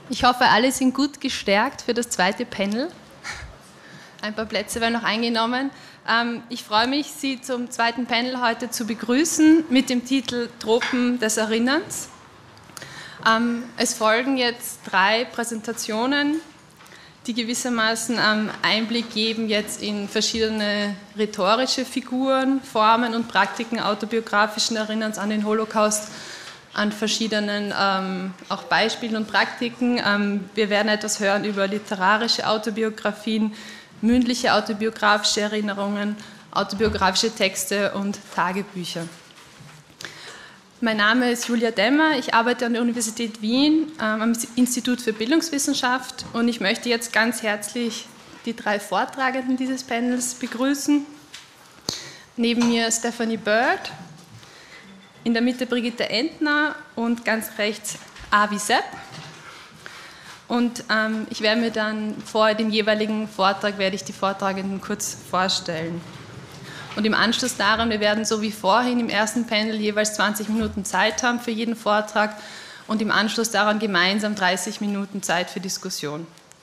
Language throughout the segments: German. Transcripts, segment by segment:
Ich hoffe, alle sind gut gestärkt für das zweite Panel. Ein paar Plätze werden noch eingenommen. Ich freue mich, Sie zum zweiten Panel heute zu begrüßen mit dem Titel Tropen des Erinnerns. Es folgen jetzt 3 Präsentationen, die gewissermaßen Einblick geben jetzt in verschiedene rhetorische Figuren, Formen und Praktiken autobiografischen Erinnerns an den Holocaust, an verschiedenen auch Beispielen und Praktiken. Wir werden etwas hören über literarische Autobiografien, mündliche autobiografische Erinnerungen, autobiografische Texte und Tagebücher. Mein Name ist Julia Demmer, ich arbeite an der Universität Wien am Institut für Bildungswissenschaft und ich möchte jetzt ganz herzlich die 3 Vortragenden dieses Panels begrüßen. Neben mir Stephanie Bird, in der Mitte Brigitte Entner und ganz rechts Avi Sepp. Und ich werde mir dann vor dem jeweiligen Vortrag die Vortragenden kurz vorstellen. Und im Anschluss daran, wir werden so wie vorhin im ersten Panel jeweils 20 Minuten Zeit haben für jeden Vortrag und im Anschluss daran gemeinsam 30 Minuten Zeit für Diskussion.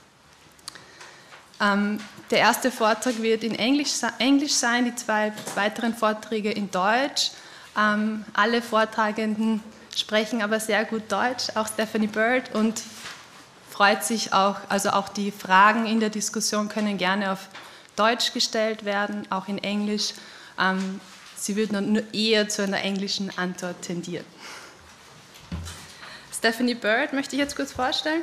Der erste Vortrag wird in Englisch sein, die 2 weiteren Vorträge in Deutsch. Alle Vortragenden sprechen aber sehr gut Deutsch, auch Stephanie Bird, und freut sich auch, also auch die Fragen in der Diskussion können gerne auf Deutsch gestellt werden, auch in Englisch. Sie würden nur eher zu einer englischen Antwort tendieren. Stephanie Bird möchte ich jetzt kurz vorstellen.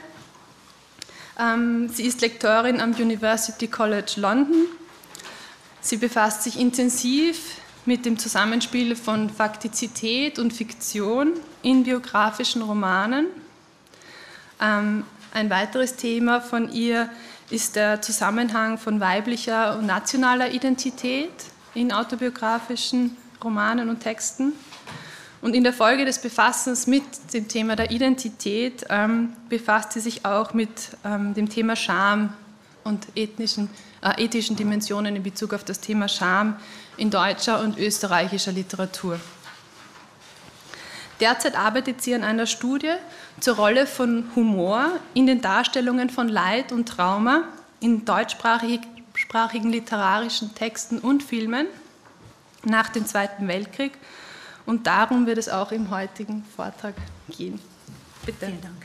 Sie ist Lektorin am University College London. Sie befasst sich intensiv mit dem Zusammenspiel von Faktizität und Fiktion in biografischen Romanen. Ein weiteres Thema von ihr ist der Zusammenhang von weiblicher und nationaler Identität in autobiografischen Romanen und Texten. Und in der Folge des Befassens mit dem Thema der Identität befasst sie sich auch mit dem Thema Scham und ethischen Dimensionen in Bezug auf das Thema Scham in deutscher und österreichischer Literatur. Derzeit arbeitet sie an einer Studie zur Rolle von Humor in den Darstellungen von Leid und Trauma in deutschsprachigen literarischen Texten und Filmen nach dem Zweiten Weltkrieg. Und darum wird es auch im heutigen Vortrag gehen. Bitte. Vielen Dank.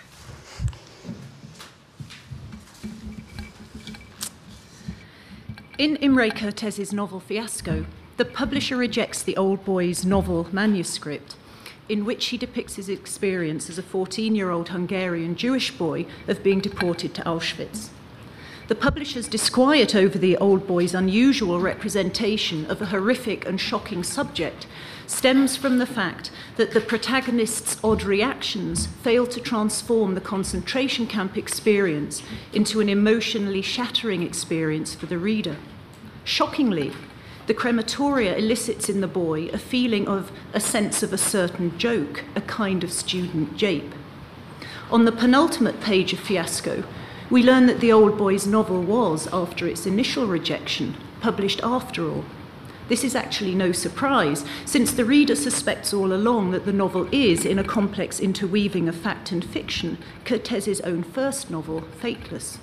In Imre Kertész's novel Fiasco, the publisher rejects the old boy's novel manuscript, in which he depicts his experience as a 14-year-old Hungarian Jewish boy of being deported to Auschwitz. The publisher's disquiet over the old boy's unusual representation of a horrific and shocking subject stems from the fact that the protagonist's odd reactions fail to transform the concentration camp experience into an emotionally shattering experience for the reader. Shockingly, the crematoria elicits in the boy a feeling of a sense of a certain joke, a kind of student jape. On the penultimate page of Fiasco, we learn that the old boy's novel was, after its initial rejection, published after all. This is actually no surprise, since the reader suspects all along that the novel is, in a complex interweaving of fact and fiction, Kertész's own first novel, Fateless.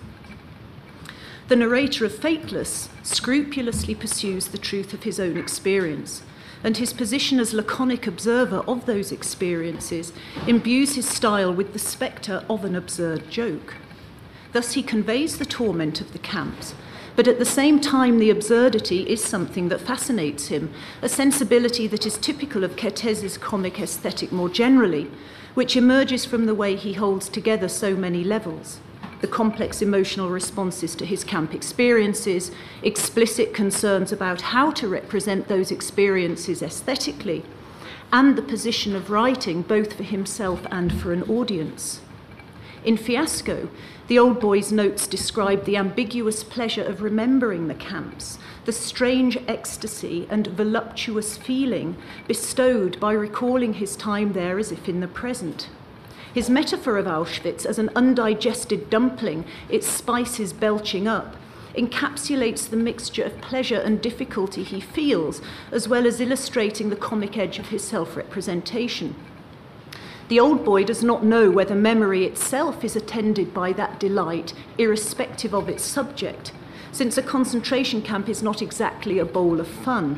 The narrator of Fateless scrupulously pursues the truth of his own experience, and his position as laconic observer of those experiences imbues his style with the spectre of an absurd joke. Thus he conveys the torment of the camps, but at the same time the absurdity is something that fascinates him, a sensibility that is typical of Kertész's comic aesthetic more generally, which emerges from the way he holds together so many levels. The complex emotional responses to his camp experiences, explicit concerns about how to represent those experiences aesthetically, and the position of writing both for himself and for an audience. In Fiasco, the old boy's notes describe the ambiguous pleasure of remembering the camps, the strange ecstasy and voluptuous feeling bestowed by recalling his time there as if in the present. His metaphor of Auschwitz as an undigested dumpling, its spices belching up, encapsulates the mixture of pleasure and difficulty he feels, as well as illustrating the comic edge of his self-representation. The old boy does not know whether memory itself is attended by that delight, irrespective of its subject, since a concentration camp is not exactly a bowl of fun.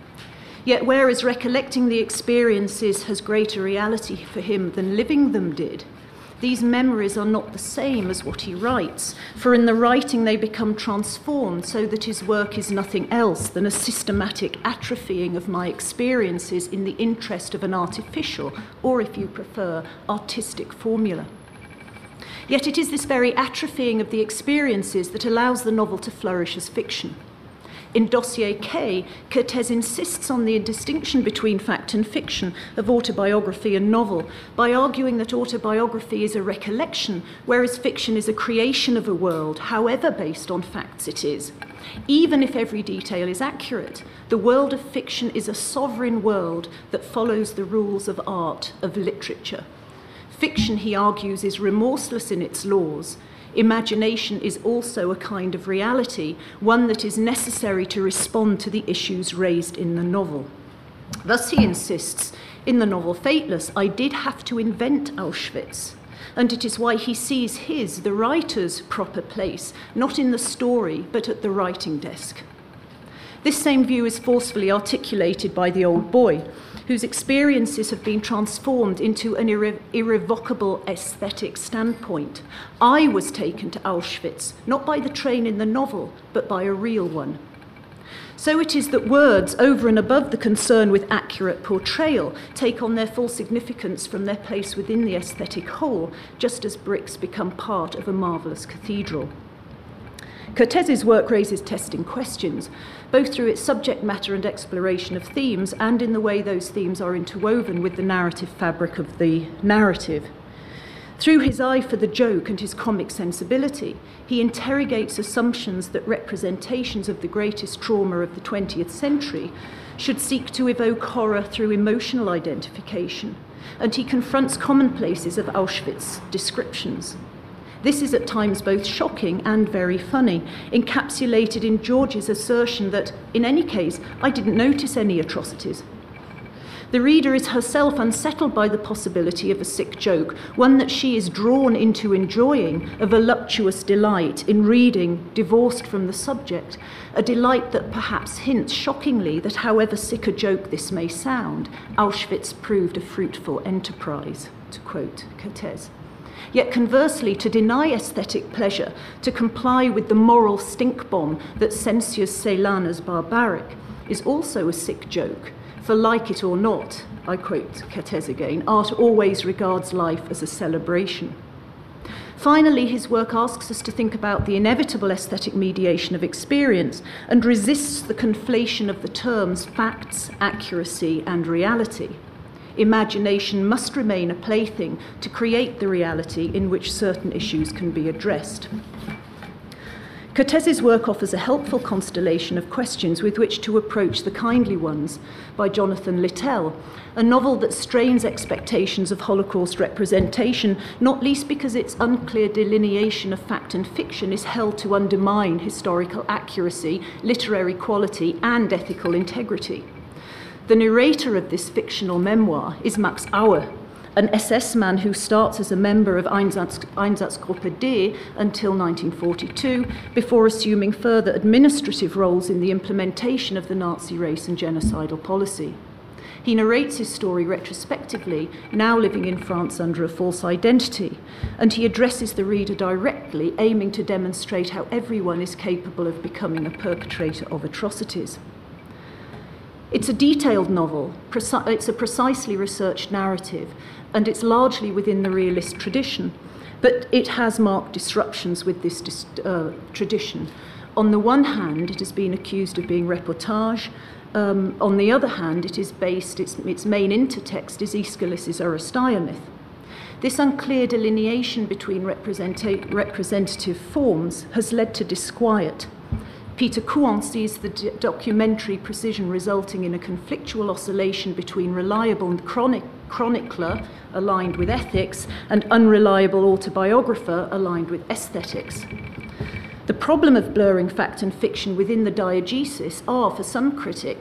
Yet whereas recollecting the experiences has greater reality for him than living them did, these memories are not the same as what he writes, for in the writing they become transformed so that his work is nothing else than a systematic atrophying of my experiences in the interest of an artificial, or if you prefer, artistic formula. Yet it is this very atrophying of the experiences that allows the novel to flourish as fiction. In Dossier K, Kertész insists on the distinction between fact and fiction, of autobiography and novel, by arguing that autobiography is a recollection, whereas fiction is a creation of a world, however based on facts it is. Even if every detail is accurate, the world of fiction is a sovereign world that follows the rules of art, of literature. Fiction, he argues, is remorseless in its laws. Imagination is also a kind of reality, one that is necessary to respond to the issues raised in the novel. Thus, he insists, in the novel Fateless, I did have to invent Auschwitz, and it is why he sees his, the writer's, proper place, not in the story, but at the writing desk. This same view is forcefully articulated by the old boy, whose experiences have been transformed into an irrevocable aesthetic standpoint. I was taken to Auschwitz, not by the train in the novel, but by a real one. So it is that words, over and above the concern with accurate portrayal, take on their full significance from their place within the aesthetic whole, just as bricks become part of a marvellous cathedral. Kertész's work raises testing questions, both through its subject matter and exploration of themes, and in the way those themes are interwoven with the narrative fabric of the narrative. Through his eye for the joke and his comic sensibility, he interrogates assumptions that representations of the greatest trauma of the 20th century should seek to evoke horror through emotional identification, and he confronts commonplaces of Auschwitz descriptions. This is at times both shocking and very funny, encapsulated in George's assertion that, in any case, I didn't notice any atrocities. The reader is herself unsettled by the possibility of a sick joke, one that she is drawn into enjoying, a voluptuous delight in reading, divorced from the subject, a delight that perhaps hints shockingly that however sick a joke this may sound, Auschwitz proved a fruitful enterprise, to quote Kertész. Yet conversely, to deny aesthetic pleasure, to comply with the moral stink bomb that censures Ceylan as barbaric, is also a sick joke. For like it or not, I quote Kertész again, art always regards life as a celebration. Finally, his work asks us to think about the inevitable aesthetic mediation of experience and resists the conflation of the terms facts, accuracy, and reality. Imagination must remain a plaything to create the reality in which certain issues can be addressed. Kertész's work offers a helpful constellation of questions with which to approach The Kindly Ones by Jonathan Littell, a novel that strains expectations of Holocaust representation, not least because its unclear delineation of fact and fiction is held to undermine historical accuracy, literary quality, and ethical integrity. The narrator of this fictional memoir is Max Auer, an SS man who starts as a member of Einsatzgruppe D until 1942, before assuming further administrative roles in the implementation of the Nazi race and genocidal policy. He narrates his story retrospectively, now living in France under a false identity, and he addresses the reader directly, aiming to demonstrate how everyone is capable of becoming a perpetrator of atrocities. It's a detailed novel, it's a precisely researched narrative, and it's largely within the realist tradition, but it has marked disruptions with this tradition. On the one hand, it has been accused of being reportage. On the other hand, it is based, its main intertext is Aeschylus's Aristeia myth. This unclear delineation between representative forms has led to disquiet. Peter Kouan sees the documentary precision resulting in a conflictual oscillation between reliable and chronicler, aligned with ethics, and unreliable autobiographer, aligned with aesthetics. The problem of blurring fact and fiction within the diegesis are, for some critics,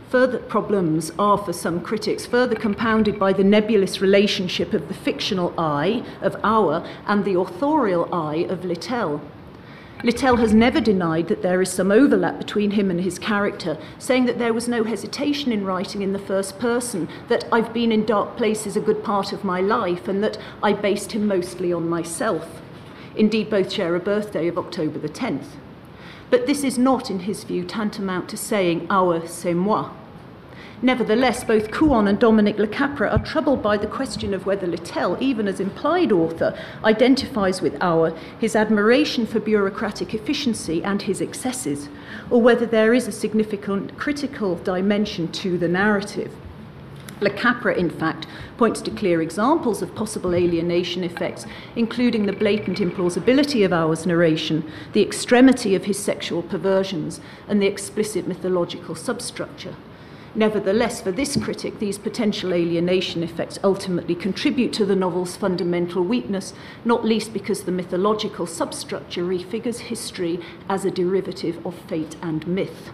Further problems are, for some critics, further compounded by the nebulous relationship of the fictional I, of Auer, and the authorial I of Littell. Littell has never denied that there is some overlap between him and his character, saying that there was no hesitation in writing in the first person, that I've been in dark places a good part of my life, and that I based him mostly on myself. Indeed, both share a birthday of October the 10th. But this is not, in his view, tantamount to saying Auer, c'est moi. Nevertheless, both Couon and Dominic Le Capra are troubled by the question of whether Littell, even as implied author, identifies with Auer, his admiration for bureaucratic efficiency and his excesses, or whether there is a significant critical dimension to the narrative. Le Capra, in fact, points to clear examples of possible alienation effects, including the blatant implausibility of Auer's narration, the extremity of his sexual perversions, and the explicit mythological substructure. Nevertheless, for this critic, these potential alienation effects ultimately contribute to the novel's fundamental weakness, not least because the mythological substructure refigures history as a derivative of fate and myth.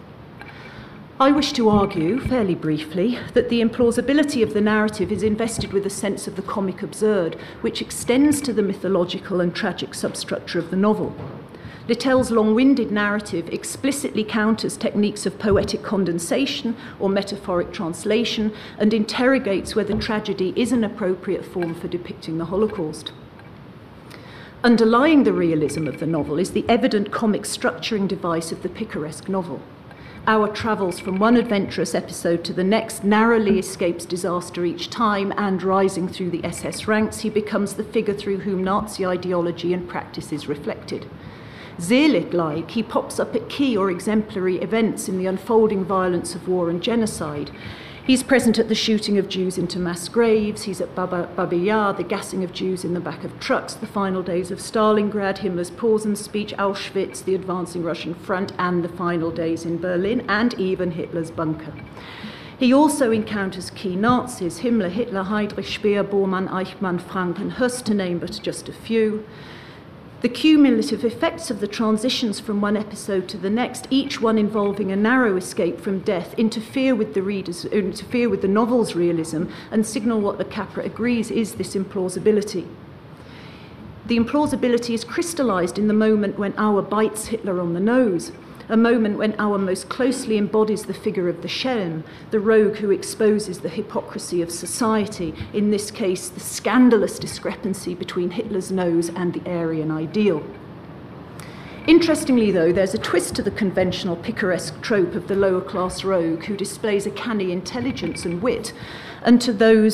I wish to argue, fairly briefly, that the implausibility of the narrative is invested with a sense of the comic absurd, which extends to the mythological and tragic substructure of the novel. Littell's long-winded narrative explicitly counters techniques of poetic condensation or metaphoric translation and interrogates whether tragedy is an appropriate form for depicting the Holocaust. Underlying the realism of the novel is the evident comic structuring device of the picaresque novel. Auer travels from one adventurous episode to the next, narrowly escapes disaster each time, and rising through the SS ranks, he becomes the figure through whom Nazi ideology and practice is reflected. Zealot-like, he pops up at key or exemplary events in the unfolding violence of war and genocide. He's present at the shooting of Jews into mass graves, he's at Babi Yar, the gassing of Jews in the back of trucks, the final days of Stalingrad, Himmler's Posen speech, Auschwitz, the advancing Russian front, and the final days in Berlin, and even Hitler's bunker. He also encounters key Nazis, Himmler, Hitler, Heydrich, Speer, Bormann, Eichmann, Frank, and Höss, to name but just a few. The cumulative effects of the transitions from one episode to the next, each one involving a narrow escape from death, interfere with the novel's realism and signal what Le Capra agrees is this implausibility. The implausibility is crystallized in the moment when Auer bites Hitler on the nose, a moment when Auer most closely embodies the figure of the Schelm, the rogue who exposes the hypocrisy of society, in this case the scandalous discrepancy between Hitler's nose and the Aryan ideal. Interestingly, though, there's a twist to the conventional picaresque trope of the lower-class rogue who displays a canny intelligence and wit, and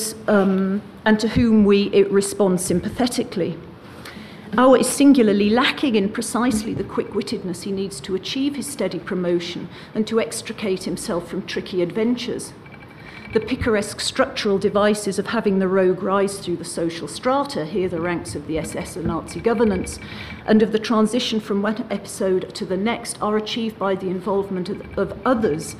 to whom we respond sympathetically. Auer is singularly lacking in precisely the quick-wittedness he needs to achieve his steady promotion and to extricate himself from tricky adventures. The picaresque structural devices of having the rogue rise through the social strata, here the ranks of the SS and Nazi governance, and of the transition from one episode to the next are achieved by the involvement of others,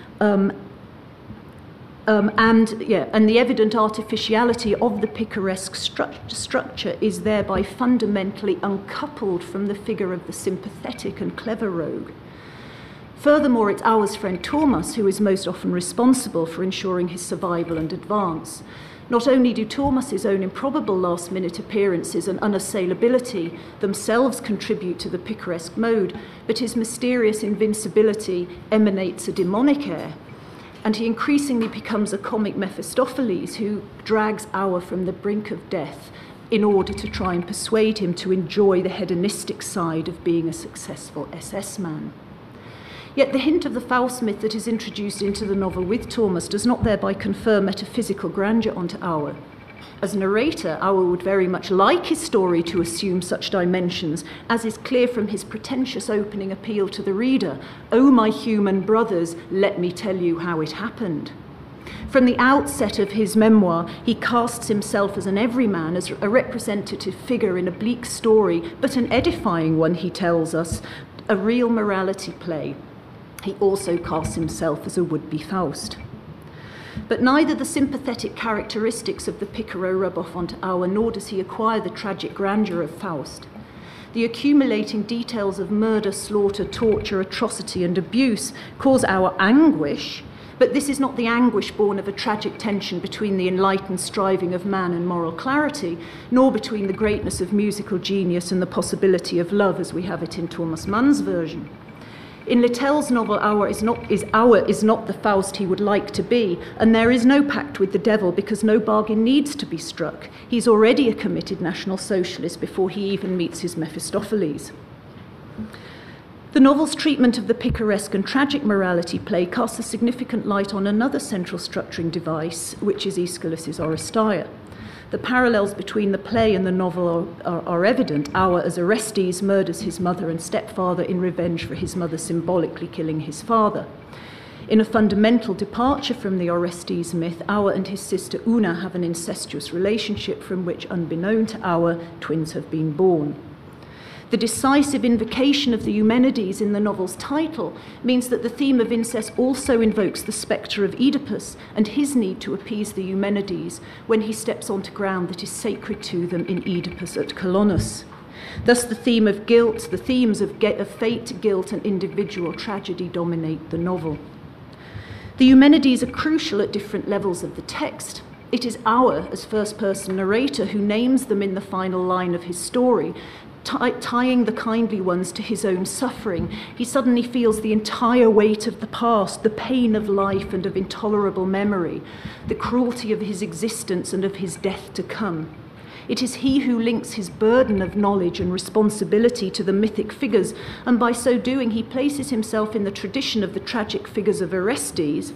and the evident artificiality of the picaresque structure is thereby fundamentally uncoupled from the figure of the sympathetic and clever rogue. Furthermore, it's Auer's friend Thomas who is most often responsible for ensuring his survival and advance. Not only do Thomas's own improbable last-minute appearances and unassailability themselves contribute to the picaresque mode, but his mysterious invincibility emanates a demonic air, and he increasingly becomes a comic Mephistopheles who drags Auer from the brink of death in order to try and persuade him to enjoy the hedonistic side of being a successful SS man. Yet the hint of the Faust myth that is introduced into the novel with Thomas does not thereby confer metaphysical grandeur onto Auer. As narrator, Auer would very much like his story to assume such dimensions, as is clear from his pretentious opening appeal to the reader, "Oh, my human brothers, let me tell you how it happened." From the outset of his memoir, he casts himself as an everyman, as a representative figure in a bleak story, but an edifying one, he tells us, a real morality play. He also casts himself as a would-be Faust. But neither the sympathetic characteristics of the Picaro rub off onto Auer, nor does he acquire the tragic grandeur of Faust. The accumulating details of murder, slaughter, torture, atrocity, and abuse cause Auer anguish, But this is not the anguish born of a tragic tension between the enlightened striving of man and moral clarity, nor between the greatness of musical genius and the possibility of love as we have it in Thomas Mann's version. In Littell's novel, Auer is not the Faust he would like to be, and there is no pact with the devil because no bargain needs to be struck. He's already a committed National Socialist before he even meets his Mephistopheles. The novel's treatment of the picaresque and tragic morality play casts a significant light on another central structuring device, which is Aeschylus's Oresteia. The parallels between the play and the novel are evident. Auer, as Orestes, murders his mother and stepfather in revenge for his mother symbolically killing his father. In a fundamental departure from the Orestes myth, Auer and his sister Una have an incestuous relationship from which, unbeknown to Auer, twins have been born. The decisive invocation of the Eumenides in the novel's title means that the theme of incest also invokes the spectre of Oedipus and his need to appease the Eumenides when he steps onto ground that is sacred to them in Oedipus at Colonus. Thus the theme of guilt, the themes of fate, guilt, and individual tragedy dominate the novel. The Eumenides are crucial at different levels of the text. It is Auer, as first-person narrator, who names them in the final line of his story, tying the kindly ones to his own suffering. He suddenly feels the entire weight of the past, the pain of life and of intolerable memory, the cruelty of his existence and of his death to come. It is he who links his burden of knowledge and responsibility to the mythic figures, and by so doing he places himself in the tradition of the tragic figures of Orestes,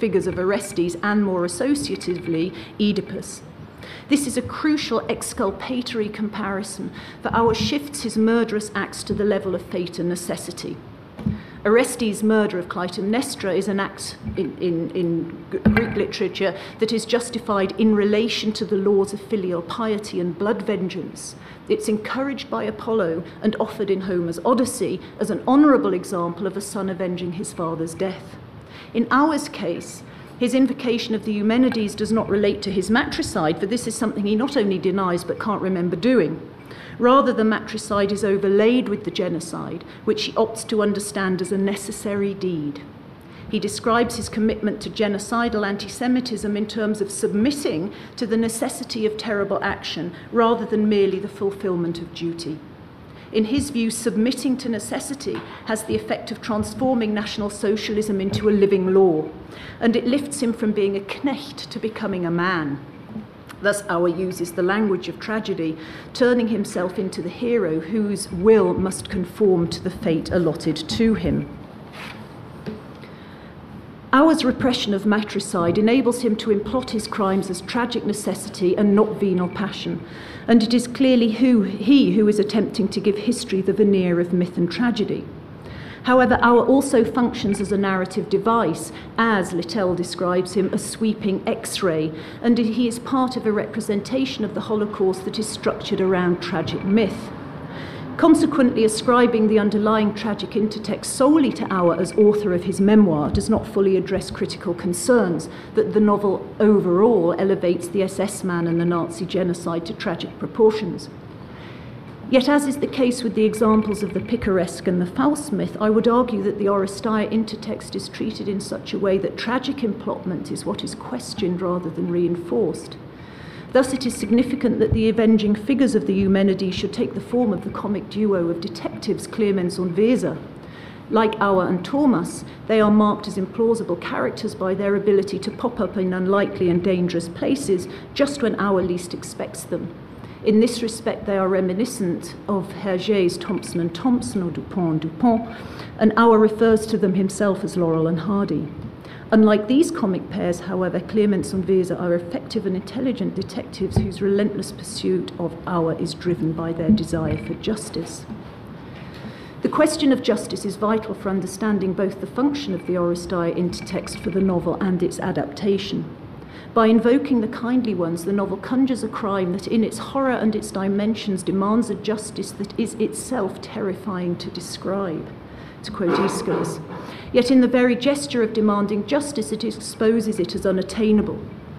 and more associatively, Oedipus. This is a crucial exculpatory comparison, for Auer shifts his murderous acts to the level of fate and necessity. Orestes' murder of Clytemnestra is an act in Greek literature that is justified in relation to the laws of filial piety and blood vengeance. It's encouraged by Apollo and offered in Homer's Odyssey as an honourable example of a son avenging his father's death. In Auer's case, his invocation of the Eumenides does not relate to his matricide, for this is something he not only denies but can't remember doing. Rather, the matricide is overlaid with the genocide, which he opts to understand as a necessary deed. He describes his commitment to genocidal anti-Semitism in terms of submitting to the necessity of terrible action rather than merely the fulfillment of duty. In his view, submitting to necessity has the effect of transforming National Socialism into a living law, and it lifts him from being a knecht to becoming a man. Thus, Auer uses the language of tragedy, turning himself into the hero whose will must conform to the fate allotted to him. Auer's repression of matricide enables him to implot his crimes as tragic necessity and not venal passion, and it is clearly he who is attempting to give history the veneer of myth and tragedy. However, Auer also functions as a narrative device, as Littell describes him, a sweeping X-ray, and he is part of a representation of the Holocaust that is structured around tragic myth. Consequently, ascribing the underlying tragic intertext solely to Auer as author of his memoir does not fully address critical concerns that the novel overall elevates the SS man and the Nazi genocide to tragic proportions. Yet, as is the case with the examples of the picaresque and the Faust myth, I would argue that the Oresteia intertext is treated in such a way that tragic implotment is what is questioned rather than reinforced. Thus, it is significant that the avenging figures of the Eumenides should take the form of the comic duo of detectives Clemens und Weser. Like Auer and Thomas, they are marked as implausible characters by their ability to pop up in unlikely and dangerous places just when Auer least expects them. In this respect, they are reminiscent of Hergé's Thompson and Thompson, or Dupont and Dupont, and Auer refers to them himself as Laurel and Hardy. Unlike these comic pairs, however, Clemens and Weser are effective and intelligent detectives whose relentless pursuit of Auer is driven by their desire for justice. The question of justice is vital for understanding both the function of the Oresteia intertext for the novel and its adaptation. By invoking the kindly ones, the novel conjures a crime that in its horror and its dimensions demands a justice that is itself terrifying to describe, to quote Aeschylus. Yet in the very gesture of demanding justice, it exposes it as unattainable.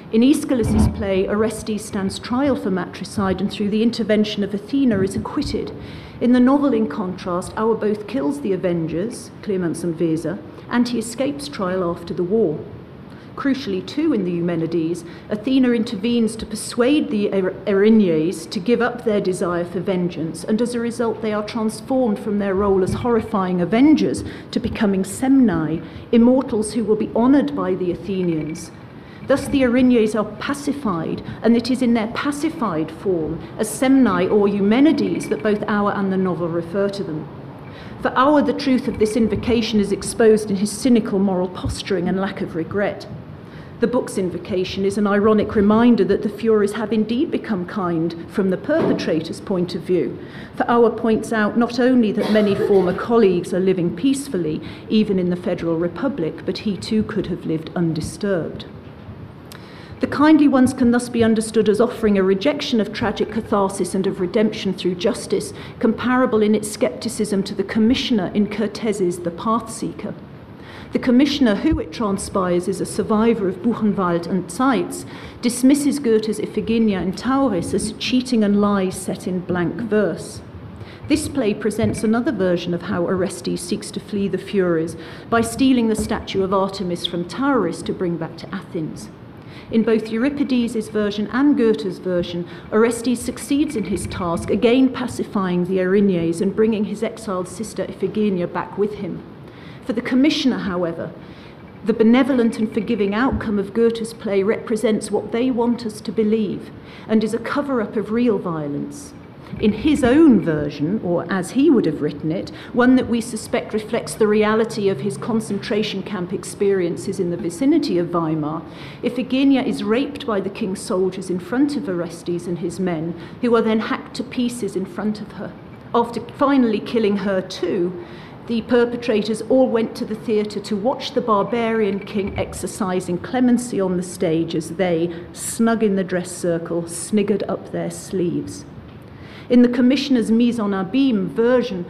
In Aeschylus' play, Orestes stands trial for matricide and through the intervention of Athena is acquitted. In the novel, in contrast, Auer both kills the avengers, Clemens and Weser, and he escapes trial after the war. Crucially, too, in the Eumenides, Athena intervenes to persuade the Erinyes to give up their desire for vengeance, and as a result they are transformed from their role as horrifying avengers to becoming Semnai, immortals who will be honoured by the Athenians. Thus the Erinyes are pacified, and it is in their pacified form, as Semnai or Eumenides, that both Auer and the novel refer to them. For Auer, the truth of this invocation is exposed in his cynical moral posturing and lack of regret. The book's invocation is an ironic reminder that the Furies have indeed become kind from the perpetrator's point of view. For Auer points out not only that many former colleagues are living peacefully, even in the Federal Republic, but he too could have lived undisturbed. The kindly ones can thus be understood as offering a rejection of tragic catharsis and of redemption through justice, comparable in its scepticism to the commissioner in Cortés's The Pathseeker. The commissioner, who it transpires is a survivor of Buchenwald and Zeitz, dismisses Goethe's Iphigenia in Tauris as cheating and lies set in blank verse. This play presents another version of how Orestes seeks to flee the Furies by stealing the statue of Artemis from Tauris to bring back to Athens. In both Euripides' version and Goethe's version, Orestes succeeds in his task, again pacifying the Erinyes and bringing his exiled sister Iphigenia back with him. For the commissioner, however, the benevolent and forgiving outcome of Goethe's play represents what they want us to believe and is a cover-up of real violence. In his own version, or as he would have written it, one that we suspect reflects the reality of his concentration camp experiences in the vicinity of Weimar, Iphigenia is raped by the king's soldiers in front of Orestes and his men, who are then hacked to pieces in front of her. After finally killing her too, the perpetrators all went to the theatre to watch the barbarian king exercising clemency on the stage as they, snug in the dress circle, sniggered up their sleeves. In the commissioner's mise en abîme version,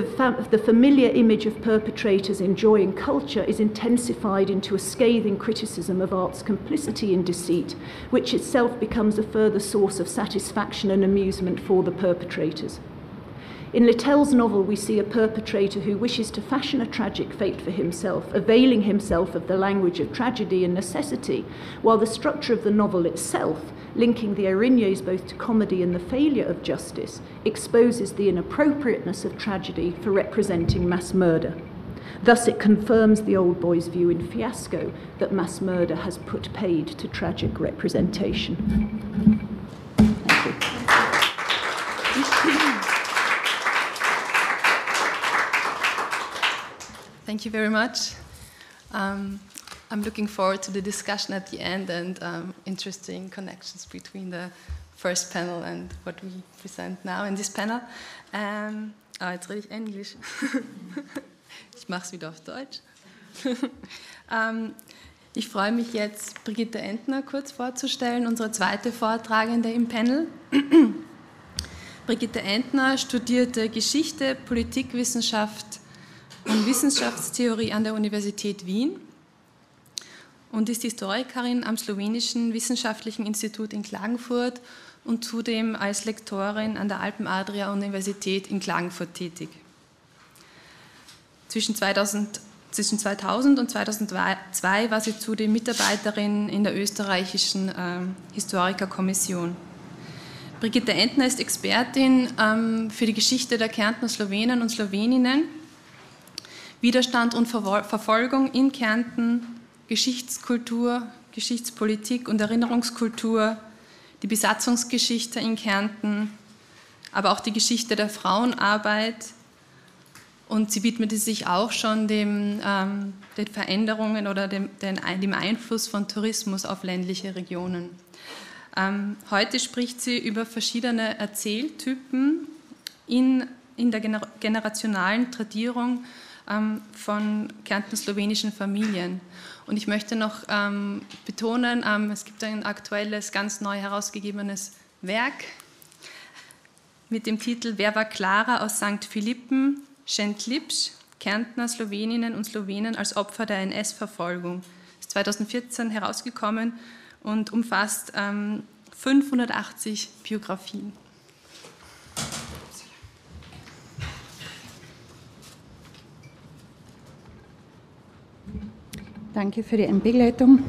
the familiar image of perpetrators enjoying culture is intensified into a scathing criticism of art's complicity in deceit, which itself becomes a further source of satisfaction and amusement for the perpetrators. In Littell's novel, we see a perpetrator who wishes to fashion a tragic fate for himself, availing himself of the language of tragedy and necessity, while the structure of the novel itself, linking the Erinyes both to comedy and the failure of justice, exposes the inappropriateness of tragedy for representing mass murder. Thus it confirms the old boy's view in Fiasco that mass murder has put paid to tragic representation. Thank you. Thank you very much. I'm looking forward to the discussion at the end and interesting connections between the first panel and what we present now in this panel. Jetzt rede ich Englisch. Ich mache es wieder auf Deutsch. Ich freue mich jetzt, Brigitte Entner kurz vorzustellen, unsere zweite Vortragende im Panel. Brigitte Entner studierte Geschichte, Politikwissenschaft und Wissenschaftstheorie an der Universität Wien und ist Historikerin am Slowenischen Wissenschaftlichen Institut in Klagenfurt und zudem als Lektorin an der Alpen-Adria-Universität in Klagenfurt tätig. Zwischen 2000 und 2002 war sie zudem Mitarbeiterin in der österreichischen Historikerkommission. Brigitte Entner ist Expertin für die Geschichte der Kärntner Slowenen und Sloweninnen, Widerstand und Verfolgung in Kärnten, Geschichtskultur, Geschichtspolitik und Erinnerungskultur, die Besatzungsgeschichte in Kärnten, aber auch die Geschichte der Frauenarbeit. Und sie widmete sich auch schon den Veränderungen oder dem Einfluss von Tourismus auf ländliche Regionen. Heute spricht sie über verschiedene Erzähltypen in der generationalen Tradierung von kärnten-slowenischen Familien. Und ich möchte noch betonen, es gibt ein aktuelles, ganz neu herausgegebenes Werk mit dem Titel Wer war Klara aus St. Philippen, Schent-Lipsch, Kärntner Sloweninnen und Slowenen als Opfer der NS-Verfolgung. Ist 2014 herausgekommen und umfasst 580 Biografien. Danke für die Einbegleitung.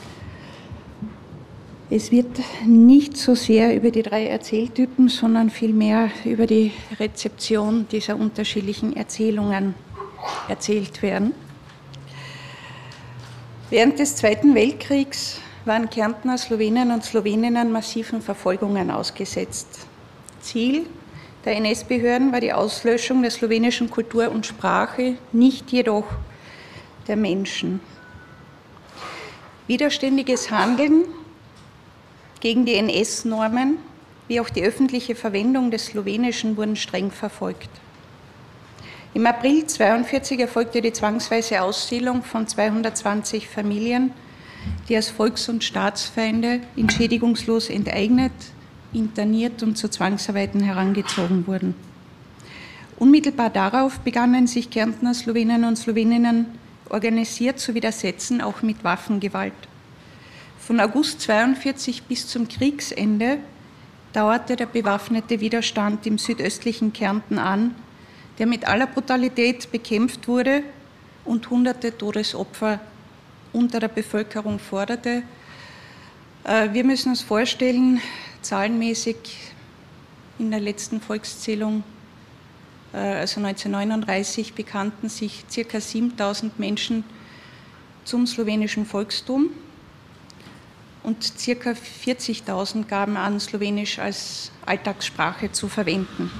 Es wird nicht so sehr über die 3 Erzähltypen, sondern vielmehr über die Rezeption dieser unterschiedlichen Erzählungen erzählt werden. Während des Zweiten Weltkriegs waren Kärntner Slowenen und Sloweninnen massiven Verfolgungen ausgesetzt. Ziel der NS-Behörden war die Auslöschung der slowenischen Kultur und Sprache, nicht jedoch der Menschen. Widerständiges Handeln gegen die NS-Normen wie auch die öffentliche Verwendung des Slowenischen wurden streng verfolgt. Im April 1942 erfolgte die zwangsweise Aussiedlung von 220 Familien, die als Volks- und Staatsfeinde entschädigungslos enteignet, interniert und zu Zwangsarbeiten herangezogen wurden. Unmittelbar darauf begannen sich Kärntner Slowenen und Sloweninnen organisiert zu widersetzen, auch mit Waffengewalt. Von August 1942 bis zum Kriegsende dauerte der bewaffnete Widerstand im südöstlichen Kärnten an, der mit aller Brutalität bekämpft wurde und hunderte Todesopfer unter der Bevölkerung forderte. Wir müssen uns vorstellen, zahlenmäßig in der letzten Volkszählung, also 1939, bekannten sich ca. 7.000 Menschen zum slowenischen Volkstum und ca. 40.000 gaben an, Slowenisch als Alltagssprache zu verwenden.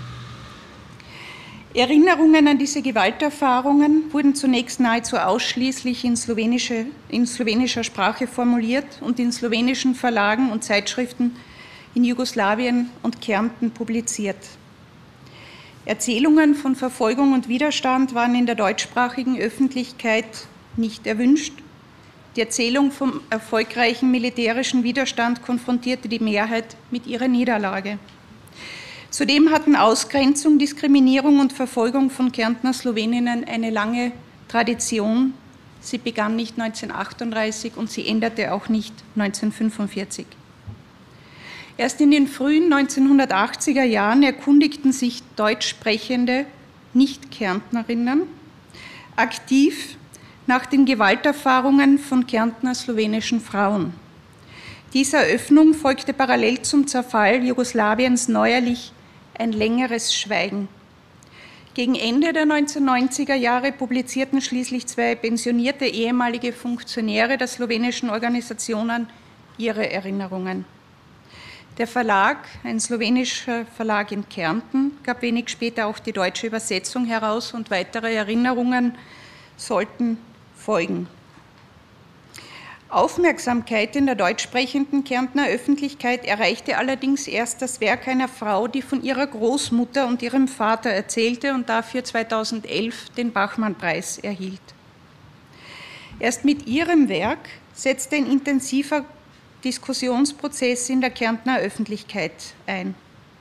Erinnerungen an diese Gewalterfahrungen wurden zunächst nahezu ausschließlich in slowenischer Sprache formuliert und in slowenischen Verlagen und Zeitschriften in Jugoslawien und Kärnten publiziert. Erzählungen von Verfolgung und Widerstand waren in der deutschsprachigen Öffentlichkeit nicht erwünscht. Die Erzählung vom erfolgreichen militärischen Widerstand konfrontierte die Mehrheit mit ihrer Niederlage. Zudem hatten Ausgrenzung, Diskriminierung und Verfolgung von Kärntner Sloweninnen eine lange Tradition. Sie begann nicht 1938 und sie endete auch nicht 1945. Erst in den frühen 1980er Jahren erkundigten sich deutschsprechende Nicht-Kärntnerinnen aktiv nach den Gewalterfahrungen von Kärntner slowenischen Frauen. Dieser Öffnung folgte parallel zum Zerfall Jugoslawiens neuerlich ein längeres Schweigen. Gegen Ende der 1990er Jahre publizierten schließlich 2 pensionierte ehemalige Funktionäre der slowenischen Organisationen ihre Erinnerungen. Der Verlag, ein slowenischer Verlag in Kärnten, gab wenig später auch die deutsche Übersetzung heraus und weitere Erinnerungen sollten folgen. Aufmerksamkeit in der deutschsprechenden Kärntner Öffentlichkeit erreichte allerdings erst das Werk einer Frau, die von ihrer Großmutter und ihrem Vater erzählte und dafür 2011 den Bachmann-Preis erhielt. Erst mit ihrem Werk setzte ein intensiver Diskussionsprozess in der Kärntner Öffentlichkeit ein.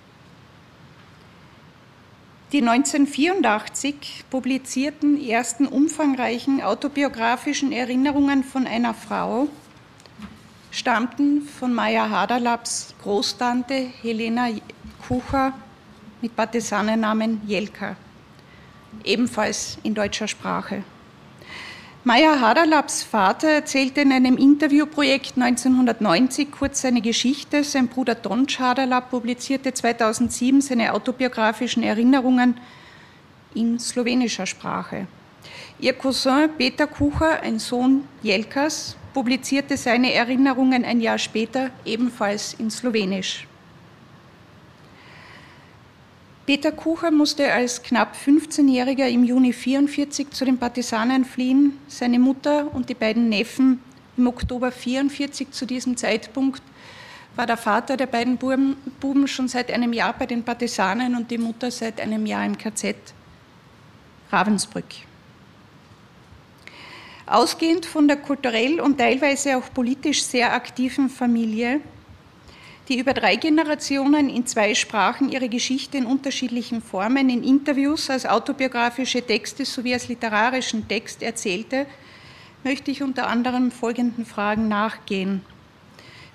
Die 1984 publizierten ersten umfangreichen autobiografischen Erinnerungen von einer Frau stammten von Maja Haderlaps Großtante Helena Kucher mit Partisanennamen Jelka, ebenfalls in deutscher Sprache. Maja Haderlaps Vater erzählte in einem Interviewprojekt 1990 kurz seine Geschichte. Sein Bruder Tonč Haderlap publizierte 2007 seine autobiografischen Erinnerungen in slowenischer Sprache. Ihr Cousin Peter Kucher, ein Sohn Jelkas, publizierte seine Erinnerungen ein Jahr später ebenfalls in Slowenisch. Peter Kucher musste als knapp 15-Jähriger im Juni 1944 zu den Partisanen fliehen. Seine Mutter und die beiden Neffen im Oktober 1944. Zu diesem Zeitpunkt war der Vater der beiden Buben schon seit einem Jahr bei den Partisanen und die Mutter seit einem Jahr im KZ Ravensbrück. Ausgehend von der kulturell und teilweise auch politisch sehr aktiven Familie, die über 3 Generationen in 2 Sprachen ihre Geschichte in unterschiedlichen Formen, in Interviews, als autobiografische Texte sowie als literarischen Text erzählte, möchte ich unter anderem folgenden Fragen nachgehen.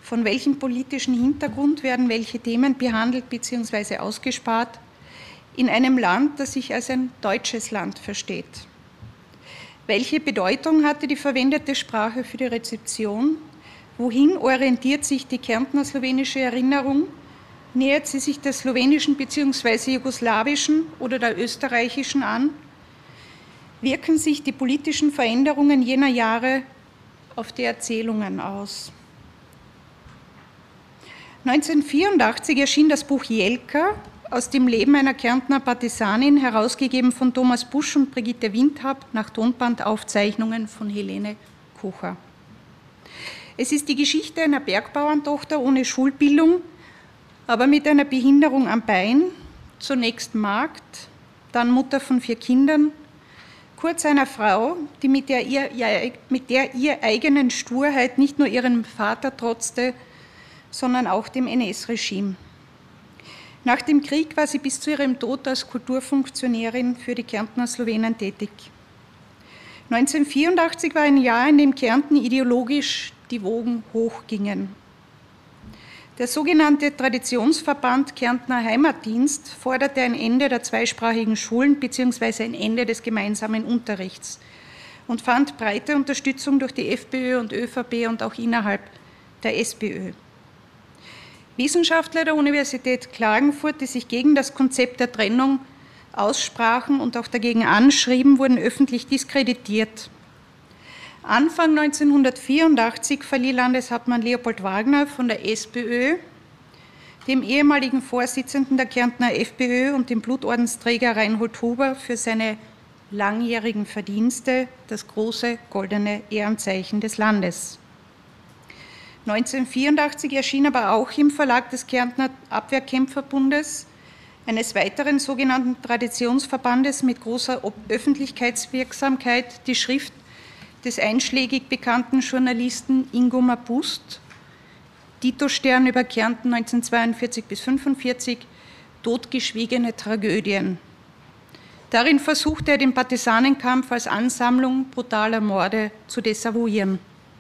Von welchem politischen Hintergrund werden welche Themen behandelt bzw. ausgespart in einem Land, das sich als ein deutsches Land versteht? Welche Bedeutung hatte die verwendete Sprache für die Rezeption? Wohin orientiert sich die Kärntner slowenische Erinnerung? Nähert sie sich der slowenischen bzw. jugoslawischen oder der österreichischen an? Wirken sich die politischen Veränderungen jener Jahre auf die Erzählungen aus? 1984 erschien das Buch Jelka aus dem Leben einer Kärntner Partisanin, herausgegeben von Thomas Busch und Brigitte Windhab nach Tonbandaufzeichnungen von Helene Kucher. Es ist die Geschichte einer Bergbauerntochter ohne Schulbildung, aber mit einer Behinderung am Bein, zunächst Magd, dann Mutter von 4 Kindern, kurz einer Frau, die mit der ihr eigenen Sturheit nicht nur ihrem Vater trotzte, sondern auch dem NS-Regime. Nach dem Krieg war sie bis zu ihrem Tod als Kulturfunktionärin für die Kärntner Slowenen tätig. 1984 war ein Jahr, in dem Kärnten ideologisch die Wogen hochgingen. Der sogenannte Traditionsverband Kärntner Heimatdienst forderte ein Ende der zweisprachigen Schulen bzw. ein Ende des gemeinsamen Unterrichts und fand breite Unterstützung durch die FPÖ und ÖVP und auch innerhalb der SPÖ. Wissenschaftler der Universität Klagenfurt, die sich gegen das Konzept der Trennung aussprachen und auch dagegen anschrieben, wurden öffentlich diskreditiert. Anfang 1984 verlieh Landeshauptmann Leopold Wagner von der SPÖ dem ehemaligen Vorsitzenden der Kärntner FPÖ und dem Blutordensträger Reinhold Huber für seine langjährigen Verdienste das große goldene Ehrenzeichen des Landes. 1984 erschien aber auch im Verlag des Kärntner Abwehrkämpferbundes, eines weiteren sogenannten Traditionsverbandes mit großer Öffentlichkeitswirksamkeit, die Schrift des einschlägig bekannten Journalisten Ingo Mapust, Tito-Stern über Kärnten 1942 bis 1945, totgeschwiegene Tragödien. Darin versuchte er, den Partisanenkampf als Ansammlung brutaler Morde zu desavouieren.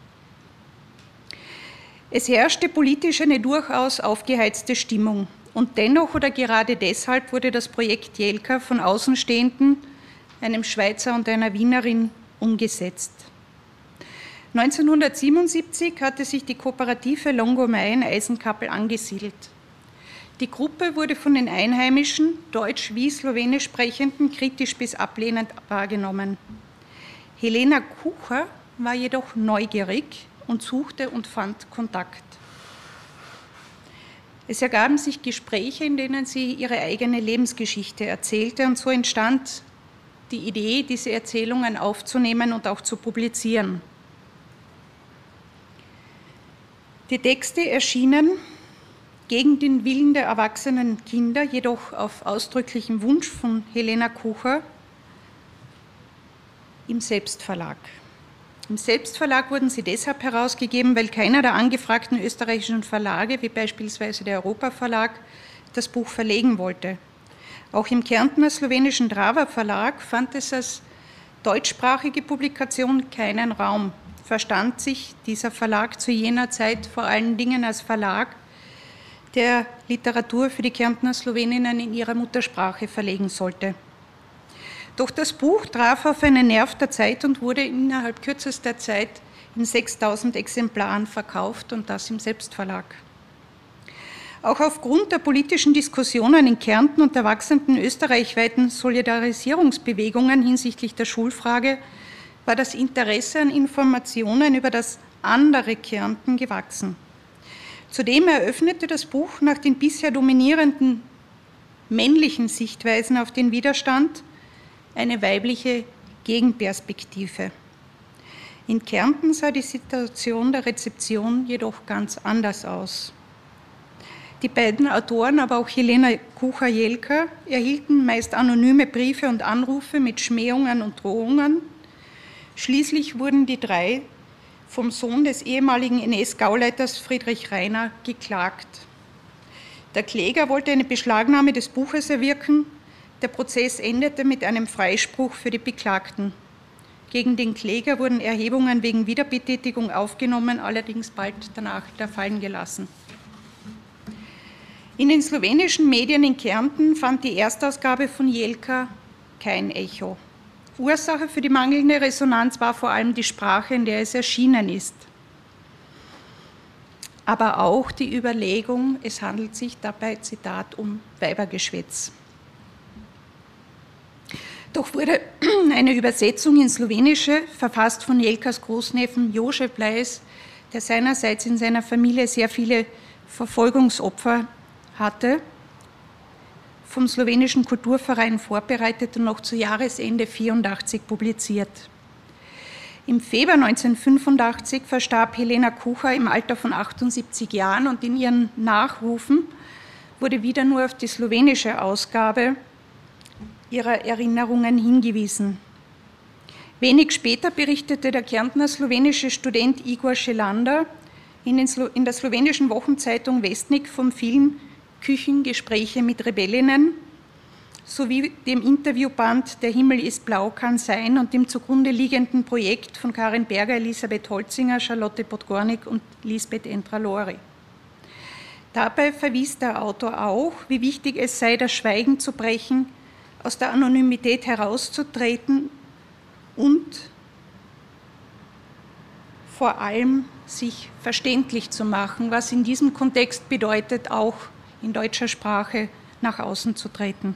Es herrschte politisch eine durchaus aufgeheizte Stimmung und dennoch oder gerade deshalb wurde das Projekt Jelka von Außenstehenden, einem Schweizer und einer Wienerin, umgesetzt. 1977 hatte sich die Kooperative Longomai in Eisenkappel angesiedelt. Die Gruppe wurde von den Einheimischen, deutsch- wie slowenisch Sprechenden, kritisch bis ablehnend wahrgenommen. Helena Kucher war jedoch neugierig und suchte und fand Kontakt. Es ergaben sich Gespräche, in denen sie ihre eigene Lebensgeschichte erzählte und so entstand die Idee, diese Erzählungen aufzunehmen und auch zu publizieren. Die Texte erschienen gegen den Willen der erwachsenen Kinder, jedoch auf ausdrücklichen Wunsch von Helena Kucher im Selbstverlag. Im Selbstverlag wurden sie deshalb herausgegeben, weil keiner der angefragten österreichischen Verlage, wie beispielsweise der Europa Verlag, das Buch verlegen wollte. Auch im Kärntner slowenischen Drava Verlag fand es als deutschsprachige Publikation keinen Raum. Verstand sich dieser Verlag zu jener Zeit vor allen Dingen als Verlag, der Literatur für die Kärntner Sloweninnen in ihrer Muttersprache verlegen sollte. Doch das Buch traf auf einen Nerv der Zeit und wurde innerhalb kürzester Zeit in 6000 Exemplaren verkauft und das im Selbstverlag. Auch aufgrund der politischen Diskussionen in Kärnten und der wachsenden österreichweiten Solidarisierungsbewegungen hinsichtlich der Schulfrage war das Interesse an Informationen über das andere Kärnten gewachsen. Zudem eröffnete das Buch nach den bisher dominierenden männlichen Sichtweisen auf den Widerstand eine weibliche Gegenperspektive. In Kärnten sah die Situation der Rezeption jedoch ganz anders aus. Die beiden Autoren, aber auch Helena Kucher-Jelka, erhielten meist anonyme Briefe und Anrufe mit Schmähungen und Drohungen. Schließlich wurden die drei vom Sohn des ehemaligen NS-Gauleiters Friedrich Rainer geklagt. Der Kläger wollte eine Beschlagnahme des Buches erwirken. Der Prozess endete mit einem Freispruch für die Beklagten. Gegen den Kläger wurden Erhebungen wegen Wiederbetätigung aufgenommen, allerdings bald danach wieder fallen gelassen. In den slowenischen Medien in Kärnten fand die Erstausgabe von Jelka kein Echo. Ursache für die mangelnde Resonanz war vor allem die Sprache, in der es erschienen ist. Aber auch die Überlegung, es handelt sich dabei, Zitat, um Weibergeschwätz. Doch wurde eine Übersetzung ins Slowenische, verfasst von Jelkas Großneffen Jože Plejs, der seinerseits in seiner Familie sehr viele Verfolgungsopfer hatte, vom slowenischen Kulturverein vorbereitet und noch zu Jahresende 1984 publiziert. Im Februar 1985 verstarb Helena Kucher im Alter von 78 Jahren und in ihren Nachrufen wurde wieder nur auf die slowenische Ausgabe ihrer Erinnerungen hingewiesen. Wenig später berichtete der Kärntner slowenische Student Igor Schelander in der slowenischen Wochenzeitung Vestnik vom Film Küchengespräche mit Rebellinnen sowie dem Interviewband Der Himmel ist blau kann sein und dem zugrunde liegenden Projekt von Karin Berger, Elisabeth Holzinger, Charlotte Podgornik und Lisbeth Entra-Lori. Dabei verwies der Autor auch, wie wichtig es sei, das Schweigen zu brechen, aus der Anonymität herauszutreten und vor allem sich verständlich zu machen, was in diesem Kontext bedeutet, auch in deutscher Sprache nach außen zu treten.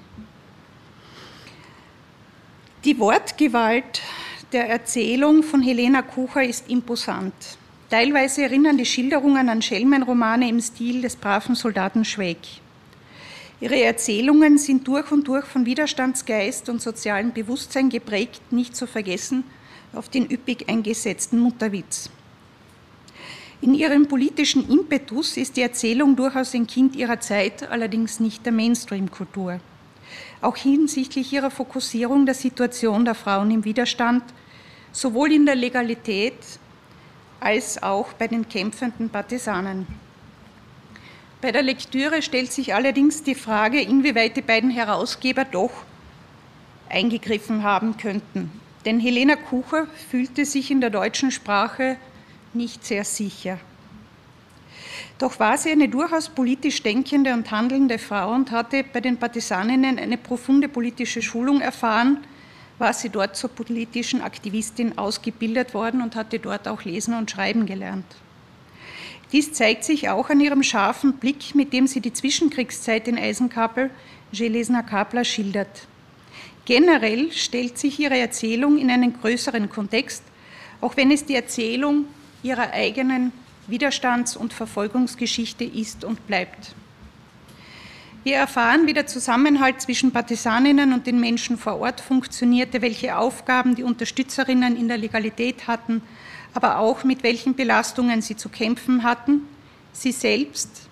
Die Wortgewalt der Erzählung von Helena Kucher ist imposant. Teilweise erinnern die Schilderungen an Schelmenromane im Stil des braven Soldaten Schweig. Ihre Erzählungen sind durch und durch von Widerstandsgeist und sozialem Bewusstsein geprägt, nicht zu vergessen auf den üppig eingesetzten Mutterwitz. In ihrem politischen Impetus ist die Erzählung durchaus ein Kind ihrer Zeit, allerdings nicht der Mainstream-Kultur. Auch hinsichtlich ihrer Fokussierung der Situation der Frauen im Widerstand, sowohl in der Legalität als auch bei den kämpfenden Partisanen. Bei der Lektüre stellt sich allerdings die Frage, inwieweit die beiden Herausgeber doch eingegriffen haben könnten. Denn Helena Kucher fühlte sich in der deutschen Sprache nicht sehr sicher. Doch war sie eine durchaus politisch denkende und handelnde Frau und hatte bei den Partisaninnen eine profunde politische Schulung erfahren, war sie dort zur politischen Aktivistin ausgebildet worden und hatte dort auch lesen und schreiben gelernt. Dies zeigt sich auch an ihrem scharfen Blick, mit dem sie die Zwischenkriegszeit in Eisenkapel, Železná Kapla, schildert. Generell stellt sich ihre Erzählung in einen größeren Kontext, auch wenn es die Erzählung ihrer eigenen Widerstands- und Verfolgungsgeschichte ist und bleibt. Wir erfahren, wie der Zusammenhalt zwischen Partisaninnen und den Menschen vor Ort funktionierte, welche Aufgaben die Unterstützerinnen in der Legalität hatten, aber auch mit welchen Belastungen sie zu kämpfen hatten, die selbst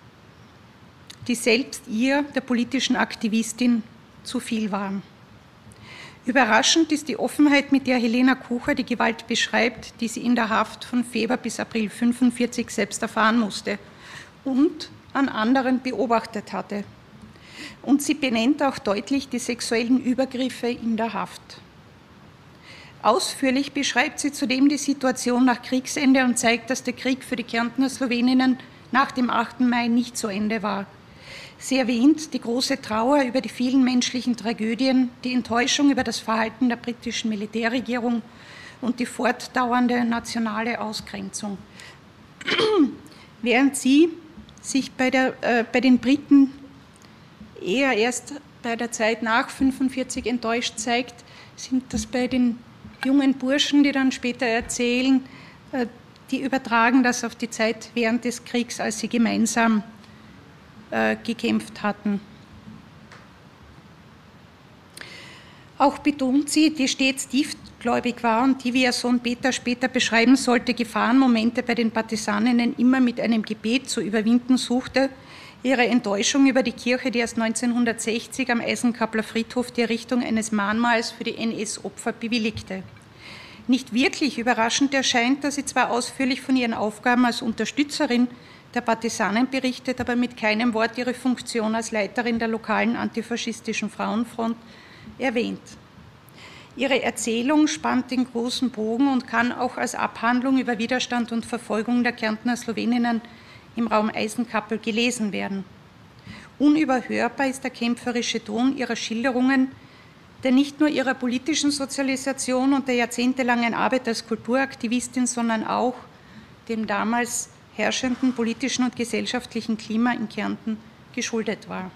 ihr, der politischen Aktivistin, zu viel waren. Überraschend ist die Offenheit, mit der Helena Kucher die Gewalt beschreibt, die sie in der Haft von Februar bis April 1945 selbst erfahren musste und an anderen beobachtet hatte. Und sie benennt auch deutlich die sexuellen Übergriffe in der Haft. Ausführlich beschreibt sie zudem die Situation nach Kriegsende und zeigt, dass der Krieg für die Kärntner Sloweninnen nach dem 8. Mai nicht zu Ende war. Sie erwähnt die große Trauer über die vielen menschlichen Tragödien, die Enttäuschung über das Verhalten der britischen Militärregierung und die fortdauernde nationale Ausgrenzung. Während sie sich bei den Briten eher erst bei der Zeit nach 1945 enttäuscht zeigt, sind das bei den jungen Burschen, die dann später erzählen, die übertragen das auf die Zeit während des Kriegs, als sie gemeinsam gekämpft hatten. Auch betont sie, die stets tiefgläubig war und die, wie ihr Sohn Peter später beschreiben sollte, Gefahrenmomente bei den Partisaninnen immer mit einem Gebet zu überwinden suchte, ihre Enttäuschung über die Kirche, die erst 1960 am Eisenkapler Friedhof die Errichtung eines Mahnmals für die NS-Opfer bewilligte. Nicht wirklich überraschend erscheint, dass sie zwar ausführlich von ihren Aufgaben als Unterstützerin der Partisanen berichtet, aber mit keinem Wort ihre Funktion als Leiterin der lokalen antifaschistischen Frauenfront erwähnt. Ihre Erzählung spannt den großen Bogen und kann auch als Abhandlung über Widerstand und Verfolgung der Kärntner Sloweninnen im Raum Eisenkappel gelesen werden. Unüberhörbar ist der kämpferische Ton ihrer Schilderungen, der nicht nur ihrer politischen Sozialisation und der jahrzehntelangen Arbeit als Kulturaktivistin, sondern auch dem damals herrschenden politischen und gesellschaftlichen Klima in Kärnten geschuldet war.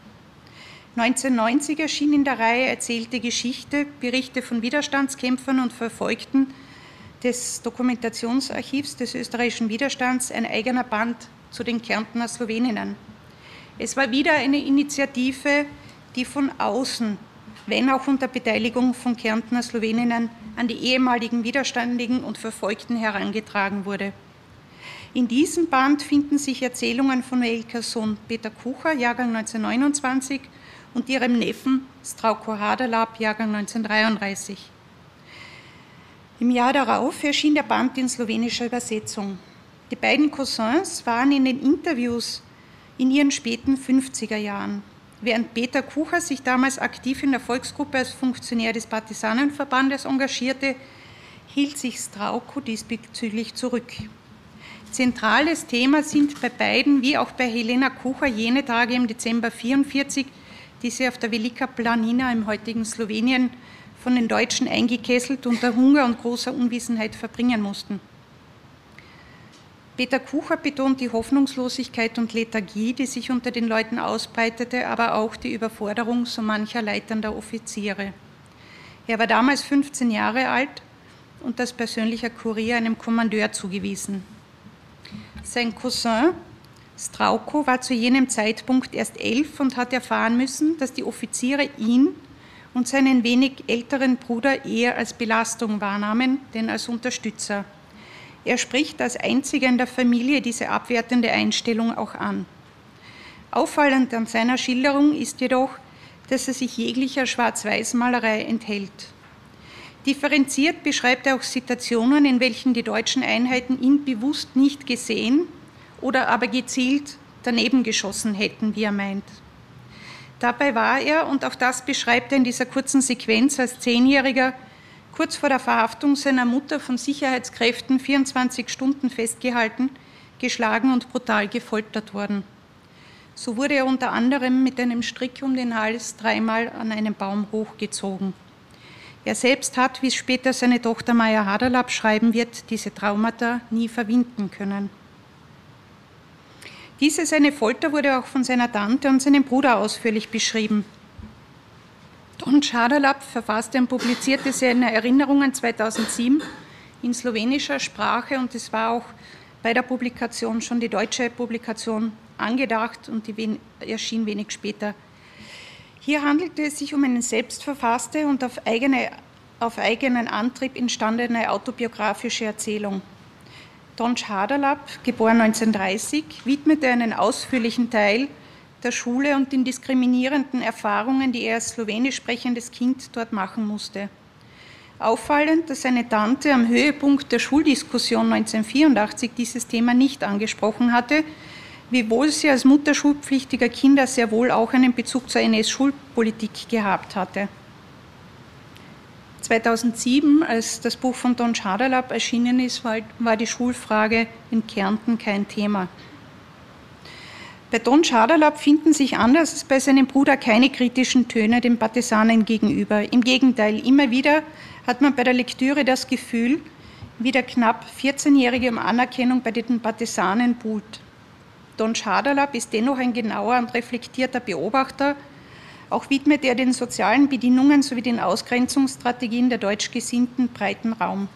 1990 erschien in der Reihe Erzählte Geschichte, Berichte von Widerstandskämpfern und Verfolgten des Dokumentationsarchivs des österreichischen Widerstands ein eigener Band zu den Kärntner Sloweninnen. Es war wieder eine Initiative, die von außen, wenn auch unter Beteiligung von Kärntner Sloweninnen, an die ehemaligen Widerständigen und Verfolgten herangetragen wurde. In diesem Band finden sich Erzählungen von Elkas Sohn Peter Kucher, Jahrgang 1929, und ihrem Neffen Strauko Haderlap, Jahrgang 1933. Im Jahr darauf erschien der Band in slowenischer Übersetzung. Die beiden Cousins waren in den Interviews in ihren späten 50er Jahren. Während Peter Kucher sich damals aktiv in der Volksgruppe als Funktionär des Partisanenverbandes engagierte, hielt sich Strauko diesbezüglich zurück. Zentrales Thema sind bei beiden, wie auch bei Helena Kucher, jene Tage im Dezember 1944, die sie auf der Velika Planina im heutigen Slowenien von den Deutschen eingekesselt unter Hunger und großer Unwissenheit verbringen mussten. Peter Kucher betont die Hoffnungslosigkeit und Lethargie, die sich unter den Leuten ausbreitete, aber auch die Überforderung so mancher leitender Offiziere. Er war damals 15 Jahre alt und als persönlicher Kurier einem Kommandeur zugewiesen. Sein Cousin Strauko war zu jenem Zeitpunkt erst 11 und hat erfahren müssen, dass die Offiziere ihn und seinen wenig älteren Bruder eher als Belastung wahrnahmen, denn als Unterstützer. Er spricht als einziger in der Familie diese abwertende Einstellung auch an. Auffallend an seiner Schilderung ist jedoch, dass er sich jeglicher Schwarz-Weiß-Malerei enthält. Differenziert beschreibt er auch Situationen, in welchen die deutschen Einheiten ihn bewusst nicht gesehen oder aber gezielt daneben geschossen hätten, wie er meint. Dabei war er, und auch das beschreibt er in dieser kurzen Sequenz, als 10-Jähriger kurz vor der Verhaftung seiner Mutter von Sicherheitskräften 24 Stunden festgehalten, geschlagen und brutal gefoltert worden. So wurde er unter anderem mit einem Strick um den Hals 3-mal an einem Baum hochgezogen. Er selbst hat, wie später seine Tochter Maja Haderlap schreiben wird, diese Traumata nie verwinden können. Diese seine Folter wurde auch von seiner Tante und seinem Bruder ausführlich beschrieben. Tonč Haderlap verfasste und publizierte seine Erinnerungen 2007 in slowenischer Sprache, und es war auch bei der Publikation schon die deutsche Publikation angedacht und die erschien wenig später. Hier handelte es sich um eine selbstverfasste und auf eigenen Antrieb entstandene autobiografische Erzählung. Tonč Haderlap, geboren 1930, widmete einen ausführlichen Teil der Schule und den diskriminierenden Erfahrungen, die er als slowenisch sprechendes Kind dort machen musste. Auffallend, dass seine Tante am Höhepunkt der Schuldiskussion 1984 dieses Thema nicht angesprochen hatte, wiewohl sie als Mutter schulpflichtiger Kinder sehr wohl auch einen Bezug zur NS-Schulpolitik gehabt hatte. 2007, als das Buch von Tonč Haderlap erschienen ist, war die Schulfrage in Kärnten kein Thema. Bei Tonč Haderlap finden sich anders als bei seinem Bruder keine kritischen Töne den Partisanen gegenüber. Im Gegenteil, immer wieder hat man bei der Lektüre das Gefühl, wie der knapp 14-Jährige um Anerkennung bei den Partisanen buhlt. Tonč Haderlap ist dennoch ein genauer und reflektierter Beobachter. Auch widmet er den sozialen Bedingungen sowie den Ausgrenzungsstrategien der Deutschgesinnten breiten Raum.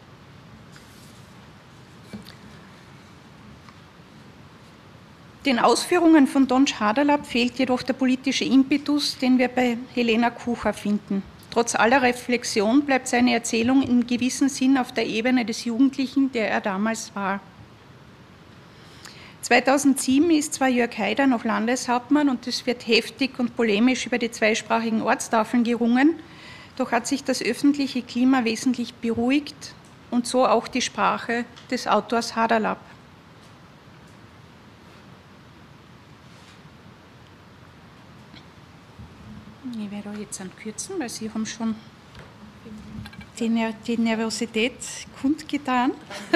Den Ausführungen von Tonč Haderlap fehlt jedoch der politische Impetus, den wir bei Helena Kucher finden. Trotz aller Reflexion bleibt seine Erzählung in gewissem Sinn auf der Ebene des Jugendlichen, der er damals war. 2007 ist zwar Jörg Haider noch Landeshauptmann und es wird heftig und polemisch über die zweisprachigen Ortstafeln gerungen, doch hat sich das öffentliche Klima wesentlich beruhigt und so auch die Sprache des Autors Haderlap. Ich werde jetzt ankürzen, weil Sie haben schon die Nervosität kundgetan.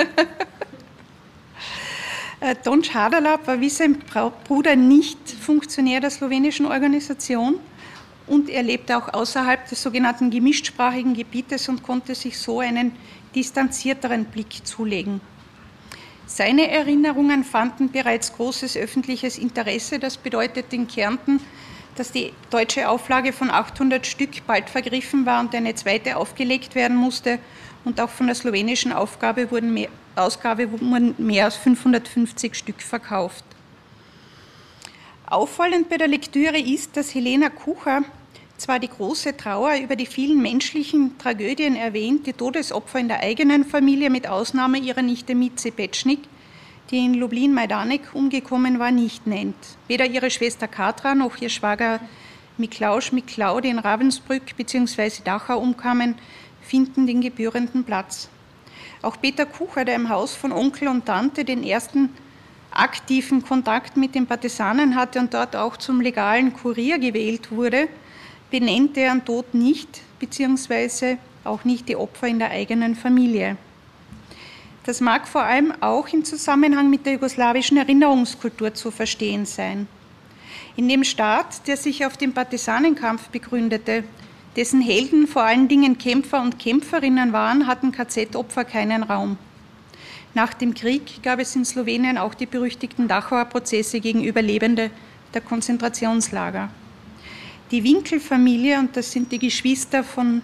Tonč Haderlap war wie sein Bruder nicht Funktionär der slowenischen Organisation und er lebte auch außerhalb des sogenannten gemischtsprachigen Gebietes und konnte sich so einen distanzierteren Blick zulegen. Seine Erinnerungen fanden bereits großes öffentliches Interesse. Das bedeutet in Kärnten, dass die deutsche Auflage von 800 Stück bald vergriffen war und eine zweite aufgelegt werden musste. Und auch von der slowenischen Ausgabe wurden mehr als 550 Stück verkauft. Auffallend bei der Lektüre ist, dass Helena Kucher zwar die große Trauer über die vielen menschlichen Tragödien erwähnt, die Todesopfer in der eigenen Familie mit Ausnahme ihrer Nichte Mici Pečnik, die in Lublin-Majdanek umgekommen war, nicht nennt. Weder ihre Schwester Katra noch ihr Schwager Miklaus Miklau, die in Ravensbrück bzw. Dachau umkamen, finden den gebührenden Platz. Auch Peter Kucher, der im Haus von Onkel und Tante den ersten aktiven Kontakt mit den Partisanen hatte und dort auch zum legalen Kurier gewählt wurde, benennt deren Tod nicht, beziehungsweise auch nicht die Opfer in der eigenen Familie. Das mag vor allem auch im Zusammenhang mit der jugoslawischen Erinnerungskultur zu verstehen sein. In dem Staat, der sich auf den Partisanenkampf begründete, dessen Helden vor allen Dingen Kämpfer und Kämpferinnen waren, hatten KZ-Opfer keinen Raum. Nach dem Krieg gab es in Slowenien auch die berüchtigten Dachauer Prozesse gegen Überlebende der Konzentrationslager. Die Winkel-Familie, und das sind die Geschwister von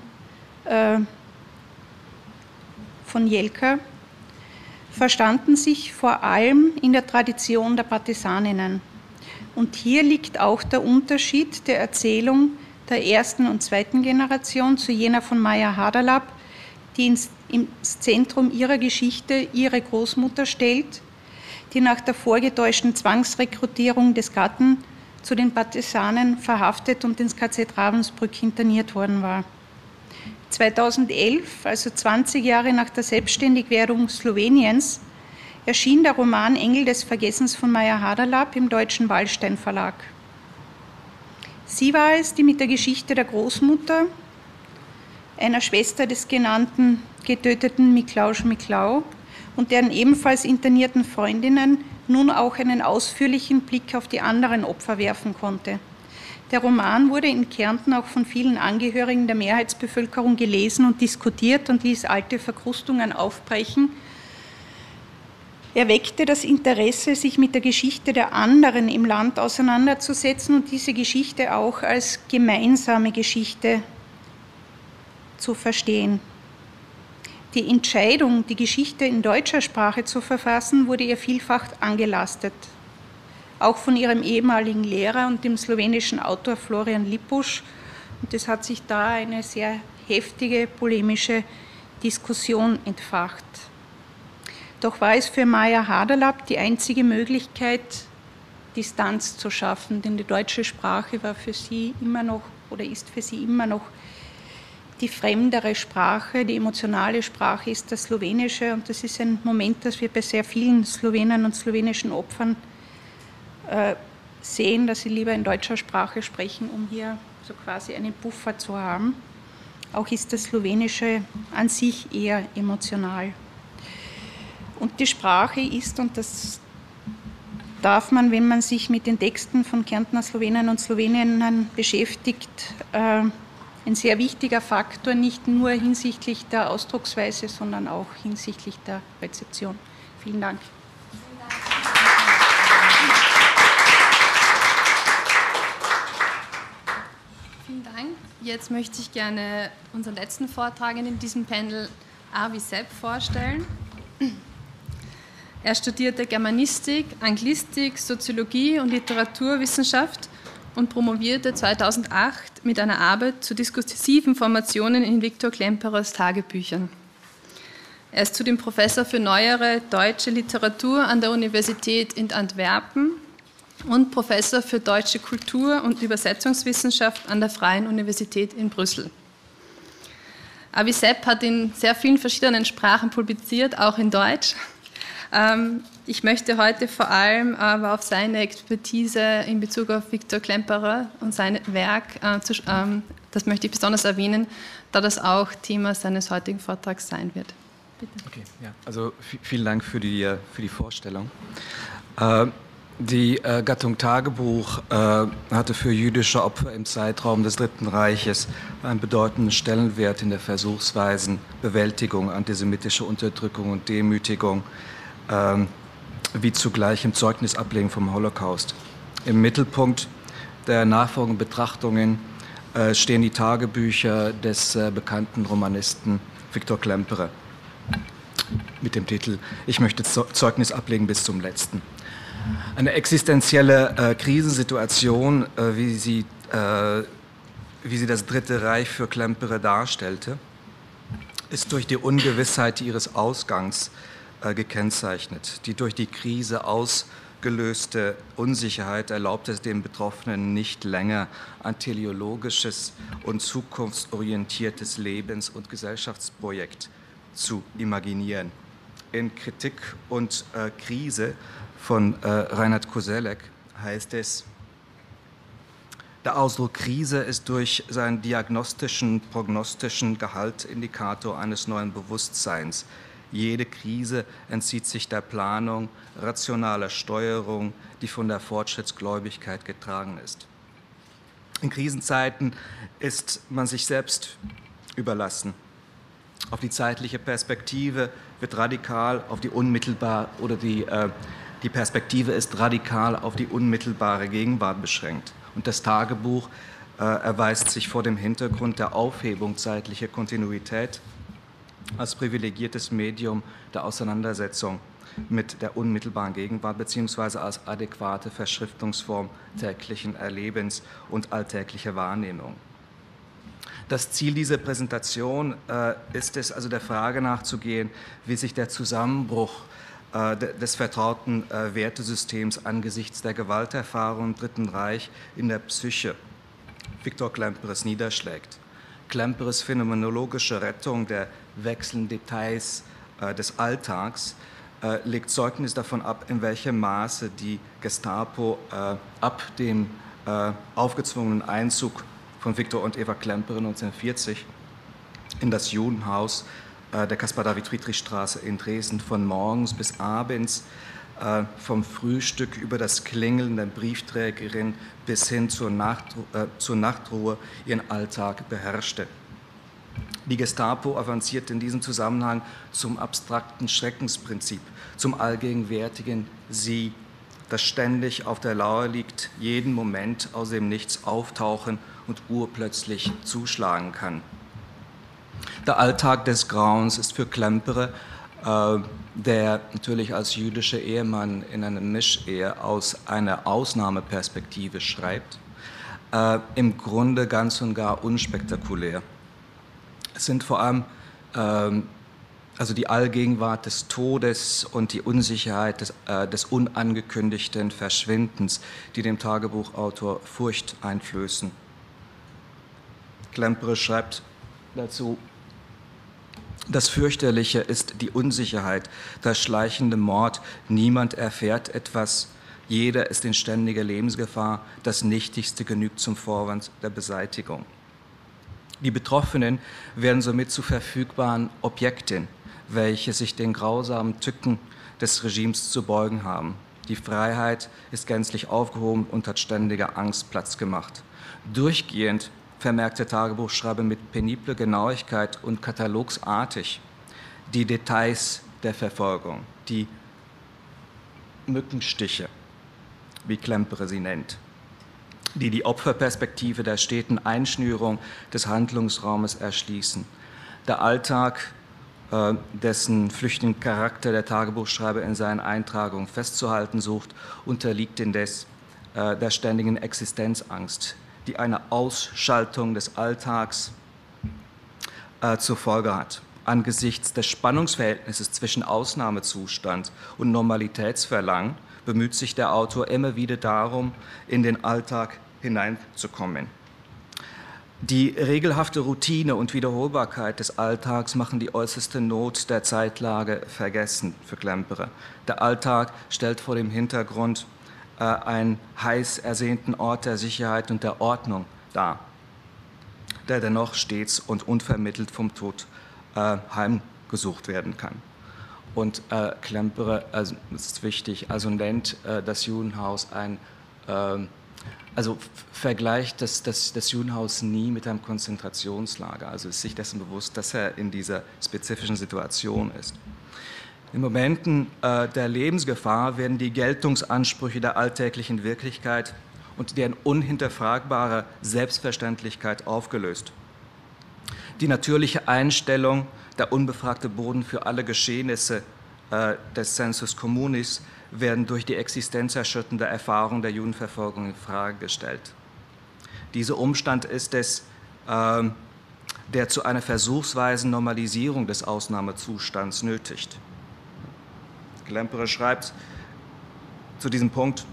Jelka, verstanden sich vor allem in der Tradition der Partisaninnen. Und hier liegt auch der Unterschied der Erzählung der ersten und zweiten Generation zu jener von Maja Haderlap, die ins Zentrum ihrer Geschichte ihre Großmutter stellt, die nach der vorgetäuschten Zwangsrekrutierung des Gatten zu den Partisanen verhaftet und ins KZ Ravensbrück interniert worden war. 2011, also 20 Jahre nach der Selbstständigwerdung Sloweniens, erschien der Roman Engel des Vergessens von Maja Haderlap im Deutschen Wallstein Verlag. Sie war es, die mit der Geschichte der Großmutter, einer Schwester des genannten getöteten Miklaus Miklau und deren ebenfalls internierten Freundinnen nun auch einen ausführlichen Blick auf die anderen Opfer werfen konnte. Der Roman wurde in Kärnten auch von vielen Angehörigen der Mehrheitsbevölkerung gelesen und diskutiert und ließ alte Verkrustungen aufbrechen. Er weckte das Interesse, sich mit der Geschichte der anderen im Land auseinanderzusetzen und diese Geschichte auch als gemeinsame Geschichte zu verstehen. Die Entscheidung, die Geschichte in deutscher Sprache zu verfassen, wurde ihr vielfach angelastet. Auch von ihrem ehemaligen Lehrer und dem slowenischen Autor Florian Lippusch. Und es hat sich da eine sehr heftige, polemische Diskussion entfacht. Doch war es für Maja Haderlap die einzige Möglichkeit, Distanz zu schaffen, denn die deutsche Sprache war für sie immer noch oder ist für sie immer noch die fremdere Sprache, die emotionale Sprache ist das Slowenische und das ist ein Moment, das wir bei sehr vielen Slowenen und slowenischen Opfern sehen, dass sie lieber in deutscher Sprache sprechen, um hier so quasi einen Puffer zu haben. Auch ist das Slowenische an sich eher emotional. Und die Sprache ist, und das darf man, wenn man sich mit den Texten von Kärntner Slowenen und Sloweninnen beschäftigt, ein sehr wichtiger Faktor, nicht nur hinsichtlich der Ausdrucksweise, sondern auch hinsichtlich der Rezeption. Vielen Dank. Vielen Dank. Jetzt möchte ich gerne unseren letzten Vortragenden in diesem Panel, Arvi Sepp, vorstellen. Er studierte Germanistik, Anglistik, Soziologie und Literaturwissenschaft und promovierte 2008 mit einer Arbeit zu diskursiven Formationen in Viktor Klemperers Tagebüchern. Er ist zudem Professor für neuere deutsche Literatur an der Universität in Antwerpen und Professor für deutsche Kultur- und Übersetzungswissenschaft an der Freien Universität in Brüssel. Arvi Sepp hat in sehr vielen verschiedenen Sprachen publiziert, auch in Deutsch. Ich möchte heute vor allem aber auf seine Expertise in Bezug auf Viktor Klemperer und sein Werk Das möchte ich besonders erwähnen, da das auch Thema seines heutigen Vortrags sein wird. Bitte. Okay, ja, also vielen Dank für die Vorstellung. Die Gattung Tagebuch hatte für jüdische Opfer im Zeitraum des Dritten Reiches einen bedeutenden Stellenwert in der versuchsweisen Bewältigung antisemitischer Unterdrückung und Demütigung, wie zugleich im Zeugnisablegen vom Holocaust. Im Mittelpunkt der nachfolgenden Betrachtungen stehen die Tagebücher des bekannten Romanisten Viktor Klemperer mit dem Titel „Ich möchte Zeugnis ablegen bis zum Letzten". Eine existenzielle Krisensituation, wie sie das Dritte Reich für Klemperer darstellte, ist durch die Ungewissheit ihres Ausgangs gekennzeichnet. Die durch die Krise ausgelöste Unsicherheit erlaubt es den Betroffenen nicht länger, ein teleologisches und zukunftsorientiertes Lebens- und Gesellschaftsprojekt zu imaginieren. In Kritik und Krise von Reinhard Koselleck heißt es: Der Ausdruck Krise ist durch seinen diagnostischen, prognostischen Gehalt Indikator eines neuen Bewusstseins. Jede Krise entzieht sich der Planung, rationaler Steuerung, die von der Fortschrittsgläubigkeit getragen ist. In Krisenzeiten ist man sich selbst überlassen. Auf die zeitliche Perspektive wird radikal auf die unmittelbar oder die Perspektive ist radikal auf die unmittelbare Gegenwart beschränkt. Und das Tagebuch erweist sich vor dem Hintergrund der Aufhebung zeitlicher Kontinuität als privilegiertes Medium der Auseinandersetzung mit der unmittelbaren Gegenwart beziehungsweise als adäquate Verschriftungsform täglichen Erlebens und alltäglicher Wahrnehmung. Das Ziel dieser Präsentation ist es, also der Frage nachzugehen, wie sich der Zusammenbruch des vertrauten Wertesystems angesichts der Gewalterfahrung im Dritten Reich in der Psyche Viktor Klemperers niederschlägt. Klemperers phänomenologische Rettung der wechselnden Details des Alltags legt Zeugnis davon ab, in welchem Maße die Gestapo ab dem aufgezwungenen Einzug von Viktor und Eva Klemperer 1940 in das Judenhaus der Caspar-David-Friedrich-Straße in Dresden von morgens bis abends, vom Frühstück über das Klingeln der Briefträgerin bis hin zur Nachtruhe ihren Alltag beherrschte. Die Gestapo avanciert in diesem Zusammenhang zum abstrakten Schreckensprinzip, zum allgegenwärtigen Sie, das ständig auf der Lauer liegt, jeden Moment aus dem Nichts auftauchen und urplötzlich zuschlagen kann. Der Alltag des Grauens ist für Klemperer, der natürlich als jüdischer Ehemann in einer Mischehe aus einer Ausnahmeperspektive schreibt, im Grunde ganz und gar unspektakulär. Es sind vor allem also die Allgegenwart des Todes und die Unsicherheit des unangekündigten Verschwindens, die dem Tagebuchautor Furcht einflößen. Klemperer schreibt dazu: Das Fürchterliche ist die Unsicherheit, der schleichende Mord, niemand erfährt etwas, jeder ist in ständiger Lebensgefahr, das Nichtigste genügt zum Vorwand der Beseitigung. Die Betroffenen werden somit zu verfügbaren Objekten, welche sich den grausamen Tücken des Regimes zu beugen haben. Die Freiheit ist gänzlich aufgehoben und hat ständiger Angst Platz gemacht. Durchgehend vermerkt der Tagebuchschreiber mit penibler Genauigkeit und katalogsartig die Details der Verfolgung, die Mückenstiche, wie Klemperer sie nennt, die die Opferperspektive der steten Einschnürung des Handlungsraumes erschließen. Der Alltag, dessen flüchtigen Charakter der Tagebuchschreiber in seinen Eintragungen festzuhalten sucht, unterliegt indes der ständigen Existenzangst, die eine Ausschaltung des Alltags zur Folge hat. Angesichts des Spannungsverhältnisses zwischen Ausnahmezustand und Normalitätsverlangen bemüht sich der Autor immer wieder darum, in den Alltag hineinzukommen. Die regelhafte Routine und Wiederholbarkeit des Alltags machen die äußerste Not der Zeitlage vergessen für Klemperer. Der Alltag stellt vor dem Hintergrund einen heiß ersehnten Ort der Sicherheit und der Ordnung dar. der dennoch stets und unvermittelt vom Tod heimgesucht werden kann. Und Klemperer, also das ist wichtig, also nennt das Judenhaus also vergleicht das Judenhaus nie mit einem Konzentrationslager, also ist sich dessen bewusst, dass er in dieser spezifischen Situation ist. In Momenten der Lebensgefahr werden die Geltungsansprüche der alltäglichen Wirklichkeit und deren unhinterfragbare Selbstverständlichkeit aufgelöst. Die natürliche Einstellung, der unbefragte Boden für alle Geschehnisse des Sensus communis werden durch die existenzerschütternde Erfahrung der Judenverfolgung in Frage gestellt. Dieser Umstand ist es, der zu einer versuchsweisen Normalisierung des Ausnahmezustands nötigt. Klemperer schreibt zu diesem Punkt,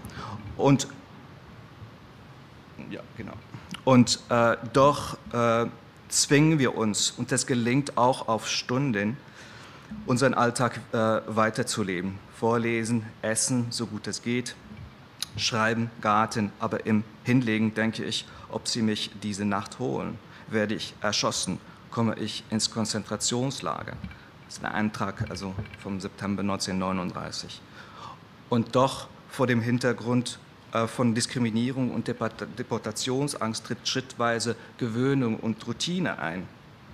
doch zwingen wir uns, und das gelingt auch auf Stunden, unseren Alltag weiterzuleben. Vorlesen, essen, so gut es geht, schreiben, Garten, aber im Hinlegen denke ich, ob sie mich diese Nacht holen, werde ich erschossen, komme ich ins Konzentrationslager. Das ist ein Eintrag also vom September 1939. Und doch vor dem Hintergrund von Diskriminierung und Deportationsangst tritt schrittweise Gewöhnung und Routine ein.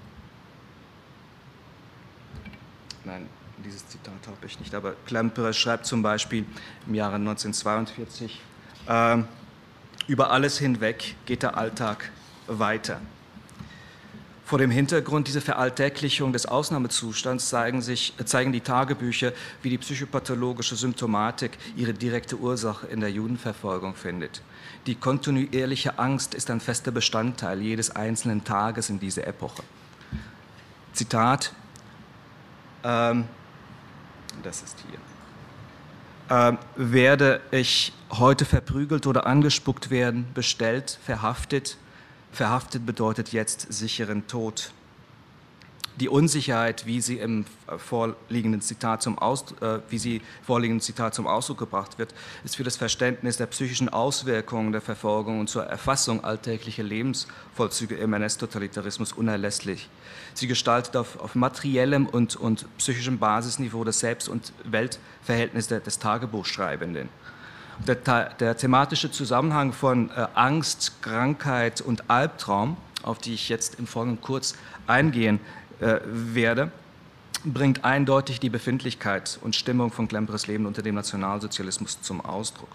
Nein, dieses Zitat habe ich nicht, aber Klemperer schreibt zum Beispiel im Jahre 1942, über alles hinweg geht der Alltag weiter. Vor dem Hintergrund dieser Veralltäglichung des Ausnahmezustands zeigen die Tagebücher, wie die psychopathologische Symptomatik ihre direkte Ursache in der Judenverfolgung findet. Die kontinuierliche Angst ist ein fester Bestandteil jedes einzelnen Tages in dieser Epoche. Zitat, das ist hier. Werde ich heute verprügelt oder angespuckt werden, bestellt, verhaftet? Verhaftet bedeutet jetzt sicheren Tod. Die Unsicherheit, wie sie im vorliegenden Zitat zum Ausdruck gebracht wird, ist für das Verständnis der psychischen Auswirkungen der Verfolgung und zur Erfassung alltäglicher Lebensvollzüge im NS-Totalitarismus unerlässlich. Sie gestaltet auf materiellem und psychischem Basisniveau das Selbst- und Weltverhältnis des Tagebuchschreibenden. Der thematische Zusammenhang von Angst, Krankheit und Albtraum, auf die ich jetzt im Folgenden kurz eingehen werde, bringt eindeutig die Befindlichkeit und Stimmung von Klemperers Leben unter dem Nationalsozialismus zum Ausdruck.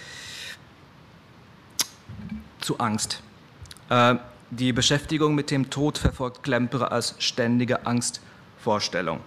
Zu Angst. Die Beschäftigung mit dem Tod verfolgt Klemperer als ständige Angstvorstellung.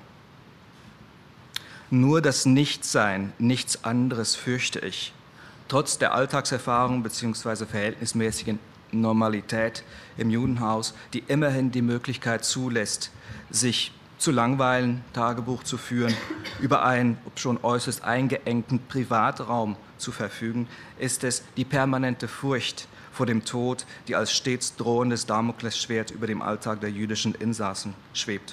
Nur das Nichtsein, nichts anderes fürchte ich. Trotz der Alltagserfahrung bzw. verhältnismäßigen Normalität im Judenhaus, die immerhin die Möglichkeit zulässt, sich zu langweilen, Tagebuch zu führen, über einen, obschon äußerst eingeengten Privatraum zu verfügen, ist es die permanente Furcht vor dem Tod, die als stets drohendes Damoklesschwert über dem Alltag der jüdischen Insassen schwebt.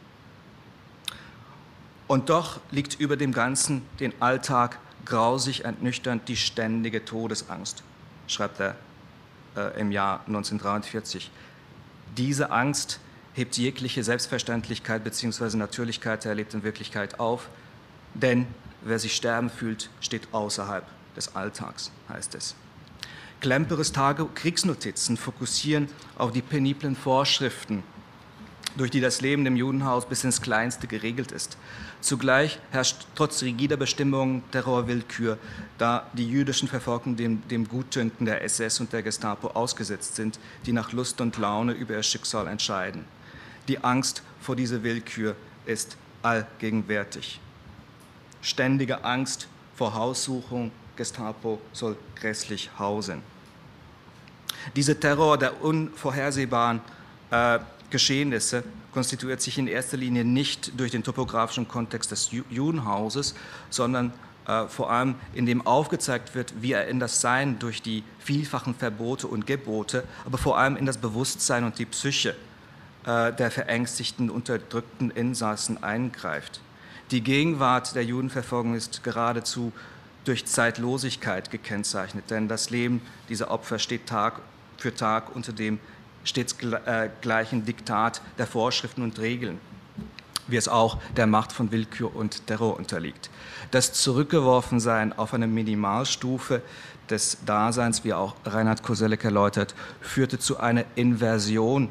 Und doch liegt über dem Ganzen den Alltag grausig ernüchternd die ständige Todesangst, schreibt er im Jahr 1943. Diese Angst hebt jegliche Selbstverständlichkeit bzw. Natürlichkeit der erlebten Wirklichkeit auf, denn wer sich sterben fühlt, steht außerhalb des Alltags, heißt es. Klemperers Kriegsnotizen fokussieren auf die peniblen Vorschriften, durch die das Leben im Judenhaus bis ins Kleinste geregelt ist. Zugleich herrscht trotz rigider Bestimmungen Terrorwillkür, da die jüdischen Verfolgten dem Gutdünken der SS und der Gestapo ausgesetzt sind, die nach Lust und Laune über ihr Schicksal entscheiden. Die Angst vor dieser Willkür ist allgegenwärtig. Ständige Angst vor Haussuchung, Gestapo soll grässlich hausen. Dieser Terror der unvorhersehbaren Geschehnisse konstituiert sich in erster Linie nicht durch den topografischen Kontext des Judenhauses, sondern vor allem indem aufgezeigt wird, wie er in das Sein durch die vielfachen Verbote und Gebote, aber vor allem in das Bewusstsein und die Psyche der verängstigten, unterdrückten Insassen eingreift. Die Gegenwart der Judenverfolgung ist geradezu durch Zeitlosigkeit gekennzeichnet, denn das Leben dieser Opfer steht Tag für Tag unter dem stets gleichen Diktat der Vorschriften und Regeln, wie es auch der Macht von Willkür und Terror unterliegt. Das Zurückgeworfensein auf eine Minimalstufe des Daseins, wie auch Reinhard Koselleck erläutert, führte zu einer Inversion.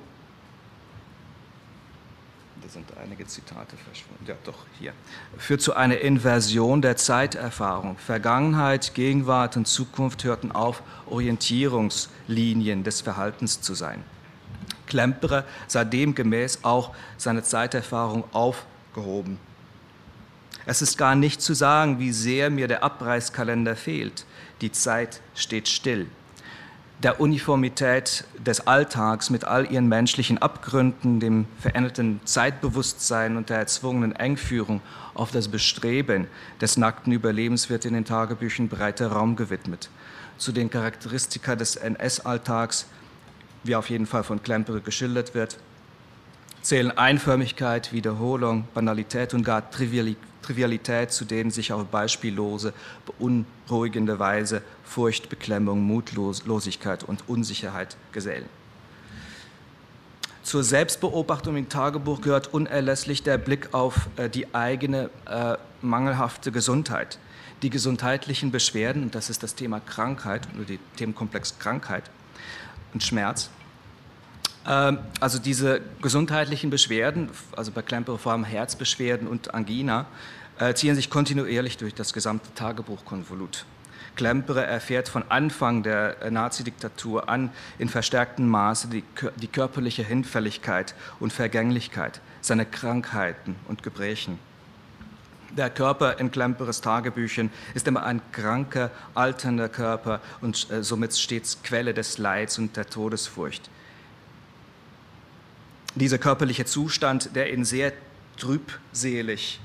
Da sind einige Zitate verschwunden. Ja, doch, hier. Führt zu einer Inversion der Zeiterfahrung. Vergangenheit, Gegenwart und Zukunft hörten auf, Orientierungslinien des Verhaltens zu sein. Klemperer sah demgemäß auch seine Zeiterfahrung aufgehoben. Es ist gar nicht zu sagen, wie sehr mir der Abreißkalender fehlt. Die Zeit steht still. Der Uniformität des Alltags mit all ihren menschlichen Abgründen, dem veränderten Zeitbewusstsein und der erzwungenen Engführung auf das Bestreben des nackten Überlebens wird in den Tagebüchern breiter Raum gewidmet. Zu den Charakteristika des NS-Alltags, wie auf jeden Fall von Klemperer geschildert wird, zählen Einförmigkeit, Wiederholung, Banalität und gar Trivialität, zu denen sich auf beispiellose, beunruhigende Weise Furcht, Beklemmung, Mutlosigkeit und Unsicherheit gesellen. Zur Selbstbeobachtung im Tagebuch gehört unerlässlich der Blick auf die eigene mangelhafte Gesundheit. Die gesundheitlichen Beschwerden, und das ist das Thema Krankheit, oder der Themenkomplex Krankheit und Schmerz. Also diese gesundheitlichen Beschwerden, also bei Klemperer vor allem Herzbeschwerden und Angina, ziehen sich kontinuierlich durch das gesamte Tagebuchkonvolut. Klemperer erfährt von Anfang der Nazidiktatur an in verstärktem Maße die körperliche Hinfälligkeit und Vergänglichkeit, seine Krankheiten und Gebrechen. Der Körper in Klemperers Tagebüchern ist immer ein kranker, alternder Körper und somit stets Quelle des Leids und der Todesfurcht. Dieser körperliche Zustand, der ihn sehr trübselig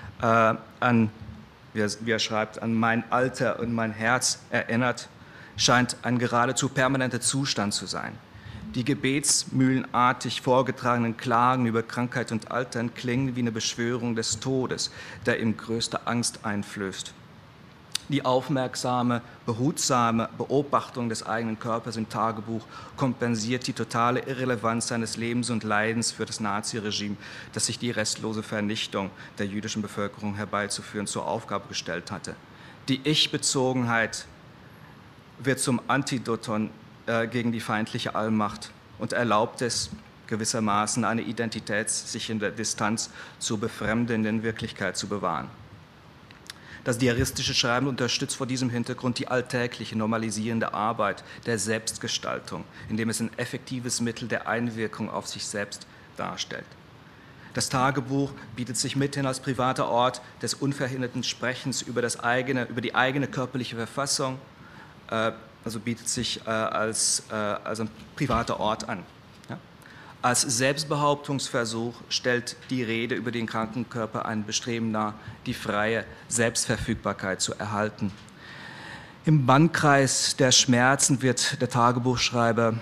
wie er schreibt, an mein Alter und mein Herz erinnert, scheint ein geradezu permanenter Zustand zu sein. Die gebetsmühlenartig vorgetragenen Klagen über Krankheit und Altern klingen wie eine Beschwörung des Todes, der ihm größte Angst einflößt. Die aufmerksame, behutsame Beobachtung des eigenen Körpers im Tagebuch kompensiert die totale Irrelevanz seines Lebens und Leidens für das Naziregime, das sich die restlose Vernichtung der jüdischen Bevölkerung herbeizuführen zur Aufgabe gestellt hatte. Die Ich-Bezogenheit wird zum Antidoton gegen die feindliche Allmacht und erlaubt es gewissermaßen, eine identitätssichernde Distanz zur befremdenden Wirklichkeit zu bewahren. Das diaristische Schreiben unterstützt vor diesem Hintergrund die alltägliche, normalisierende Arbeit der Selbstgestaltung, indem es ein effektives Mittel der Einwirkung auf sich selbst darstellt. Das Tagebuch bietet sich mithin als privater Ort des unverhinderten Sprechens über die eigene körperliche Verfassung, also bietet sich als ein privater Ort an. Ja? Als Selbstbehauptungsversuch stellt die Rede über den kranken Körper ein Bestreben dar, die freie Selbstverfügbarkeit zu erhalten. Im Bannkreis der Schmerzen wird der Tagebuchschreiber,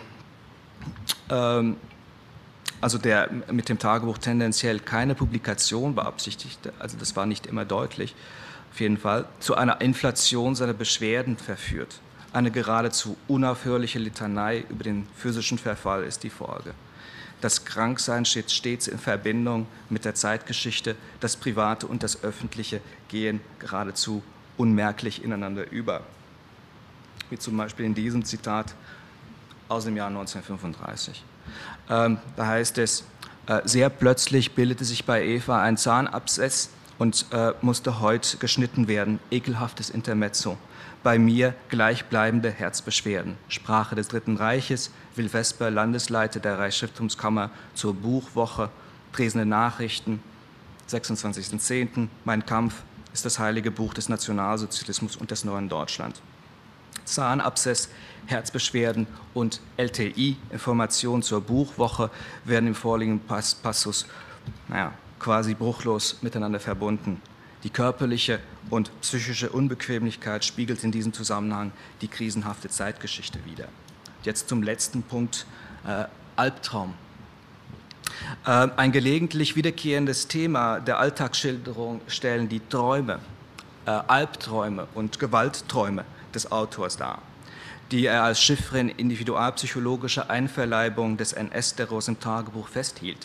also der mit dem Tagebuch tendenziell keine Publikation beabsichtigte, also das war nicht immer deutlich, auf jeden Fall, zu einer Inflation seiner Beschwerden verführt. Eine geradezu unaufhörliche Litanei über den physischen Verfall ist die Folge. Das Kranksein steht stets in Verbindung mit der Zeitgeschichte, das Private und das Öffentliche gehen geradezu unmerklich ineinander über. Wie zum Beispiel in diesem Zitat aus dem Jahr 1935. Da heißt es, sehr plötzlich bildete sich bei Eva ein Zahnabszess und musste heute geschnitten werden. Ekelhaftes Intermezzo. Bei mir gleichbleibende Herzbeschwerden. Sprache des Dritten Reiches, Will Vesper, Landesleiter der Reichsschrifttumskammer zur Buchwoche, Dresdner Nachrichten, 26.10. Mein Kampf ist das heilige Buch des Nationalsozialismus und des neuen Deutschland. Zahnabszess, Herzbeschwerden und LTI, Informationen zur Buchwoche, werden im vorliegenden Passus quasi bruchlos miteinander verbunden. Die körperliche und psychische Unbequemlichkeit spiegelt in diesem Zusammenhang die krisenhafte Zeitgeschichte wider. Jetzt zum letzten Punkt, Albtraum. Ein gelegentlich wiederkehrendes Thema der Alltagsschilderung stellen die Träume, Albträume und Gewaltträume des Autors dar. die er als Chiffre in individualpsychologischer Einverleibung des NS-Terrors im Tagebuch festhielt.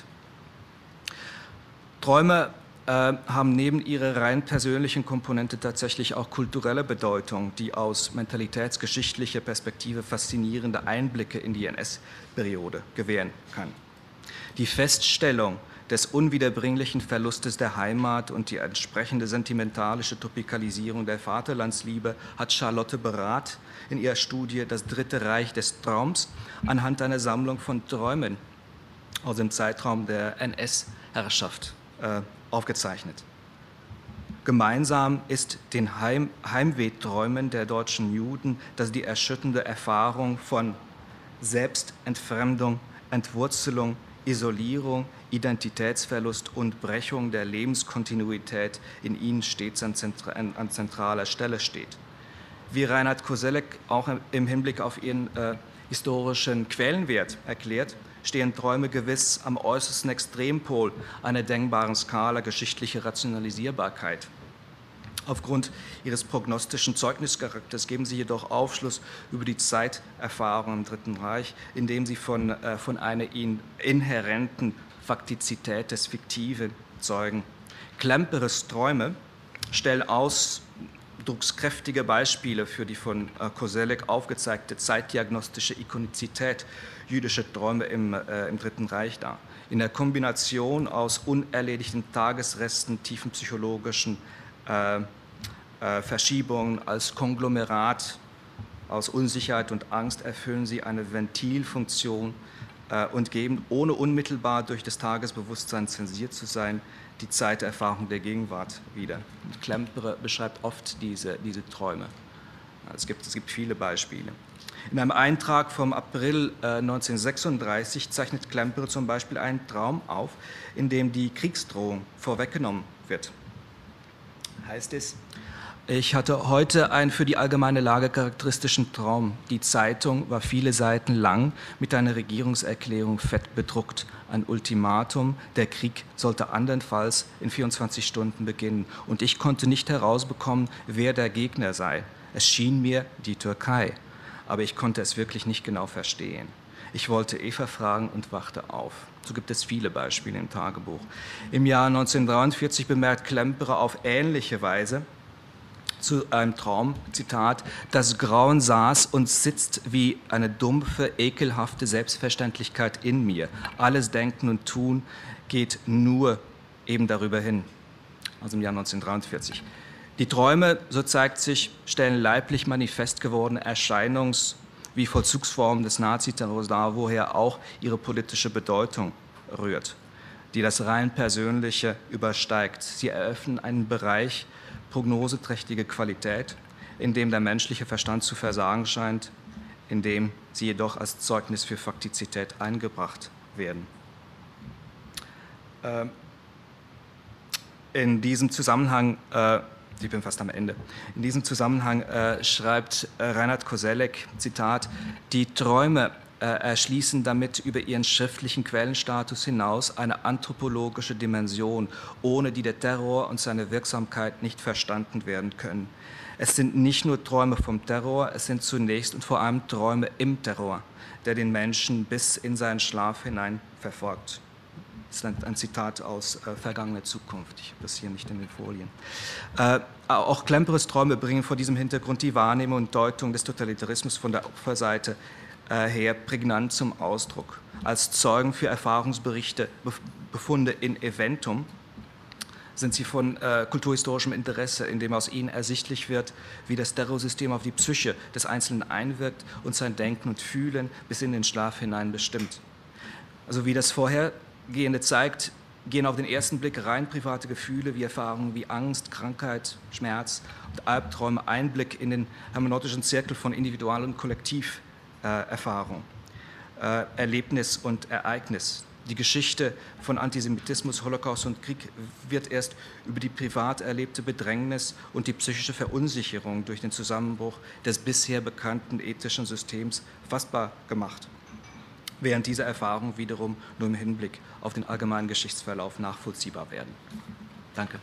Träume haben neben ihrer rein persönlichen Komponente tatsächlich auch kulturelle Bedeutung, die aus mentalitätsgeschichtlicher Perspektive faszinierende Einblicke in die NS-Periode gewähren kann. Die Feststellung des unwiederbringlichen Verlustes der Heimat und die entsprechende sentimentalische Topikalisierung der Vaterlandsliebe hat Charlotte Berath in ihrer Studie Das Dritte Reich des Traums anhand einer Sammlung von Träumen aus dem Zeitraum der NS-Herrschaft aufgezeichnet. Gemeinsam ist den Heimwehträumen der deutschen Juden, dass die erschütternde Erfahrung von Selbstentfremdung, Entwurzelung, Isolierung, Identitätsverlust und Brechung der Lebenskontinuität in ihnen stets an zentraler Stelle steht. Wie Reinhard Koselleck auch im Hinblick auf ihren historischen Quellenwert erklärt, stehen Träume gewiss am äußersten Extrempol einer denkbaren Skala geschichtlicher Rationalisierbarkeit. Aufgrund ihres prognostischen Zeugnischarakters geben sie jedoch Aufschluss über die Zeiterfahrung im Dritten Reich, indem sie von einer ihnen inhärenten Faktizität des Fiktiven zeugen. Klemperers Träume stellen ausdruckskräftige Beispiele für die von Koselleck aufgezeigte zeitdiagnostische Ikonizität jüdischer Träume im Dritten Reich dar. In der Kombination aus unerledigten Tagesresten, tiefen psychologischen Verschiebungen als Konglomerat aus Unsicherheit und Angst erfüllen sie eine Ventilfunktion und geben, ohne unmittelbar durch das Tagesbewusstsein zensiert zu sein, die Zeiterfahrung der Gegenwart wieder. Klemperer beschreibt oft diese Träume. Es gibt viele Beispiele. In einem Eintrag vom April 1936 zeichnet Klemperer zum Beispiel einen Traum auf, in dem die Kriegsdrohung vorweggenommen wird. Heißt es: Ich hatte heute einen für die allgemeine Lage charakteristischen Traum. Die Zeitung war viele Seiten lang, mit einer Regierungserklärung fett bedruckt. Ein Ultimatum, der Krieg sollte andernfalls in 24 Stunden beginnen. Und ich konnte nicht herausbekommen, wer der Gegner sei. Es schien mir die Türkei, aber ich konnte es wirklich nicht genau verstehen. Ich wollte Eva fragen und wachte auf. So gibt es viele Beispiele im Tagebuch. Im Jahr 1943 bemerkt Klemperer auf ähnliche Weise zu einem Traum, Zitat: Das Grauen saß und sitzt wie eine dumpfe, ekelhafte Selbstverständlichkeit in mir. Alles Denken und Tun geht nur eben darüber hin. Also im Jahr 1943. Die Träume, so zeigt sich, stellen leiblich manifest gewordene Erscheinungs- wie Vollzugsformen des Naziterrors dar, woher auch ihre politische Bedeutung rührt, die das rein Persönliche übersteigt. Sie eröffnen einen Bereich prognoseträchtige Qualität, in dem der menschliche Verstand zu versagen scheint, in dem sie jedoch als Zeugnis für Faktizität eingebracht werden. In diesem Zusammenhang, ich bin fast am Ende, in diesem Zusammenhang schreibt Reinhard Koselleck, Zitat: Die Träume erschließen damit über ihren schriftlichen Quellenstatus hinaus eine anthropologische Dimension, ohne die der Terror und seine Wirksamkeit nicht verstanden werden können. Es sind nicht nur Träume vom Terror, es sind zunächst und vor allem Träume im Terror, der den Menschen bis in seinen Schlaf hinein verfolgt. Das ist ein Zitat aus Vergangener Zukunft. Ich habe das hier nicht in den Folien. Auch Klemperers Träume bringen vor diesem Hintergrund die Wahrnehmung und Deutung des Totalitarismus von der Opferseite her prägnant zum Ausdruck. Als Zeugen für Erfahrungsberichte, Befunde in Eventum sind sie von kulturhistorischem Interesse, indem aus ihnen ersichtlich wird, wie das Terrorsystem auf die Psyche des Einzelnen einwirkt und sein Denken und Fühlen bis in den Schlaf hinein bestimmt. Also wie das Vorhergehende zeigt, gehen auf den ersten Blick rein private Gefühle wie Erfahrungen wie Angst, Krankheit, Schmerz und Albträume Einblick in den hermeneutischen Zirkel von Individual- und Kollektiverfahrung, Erlebnis und Ereignis. Die Geschichte von Antisemitismus, Holocaust und Krieg wird erst über die privat erlebte Bedrängnis und die psychische Verunsicherung durch den Zusammenbruch des bisher bekannten ethischen Systems fassbar gemacht, während diese Erfahrungen wiederum nur im Hinblick auf den allgemeinen Geschichtsverlauf nachvollziehbar werden. Danke.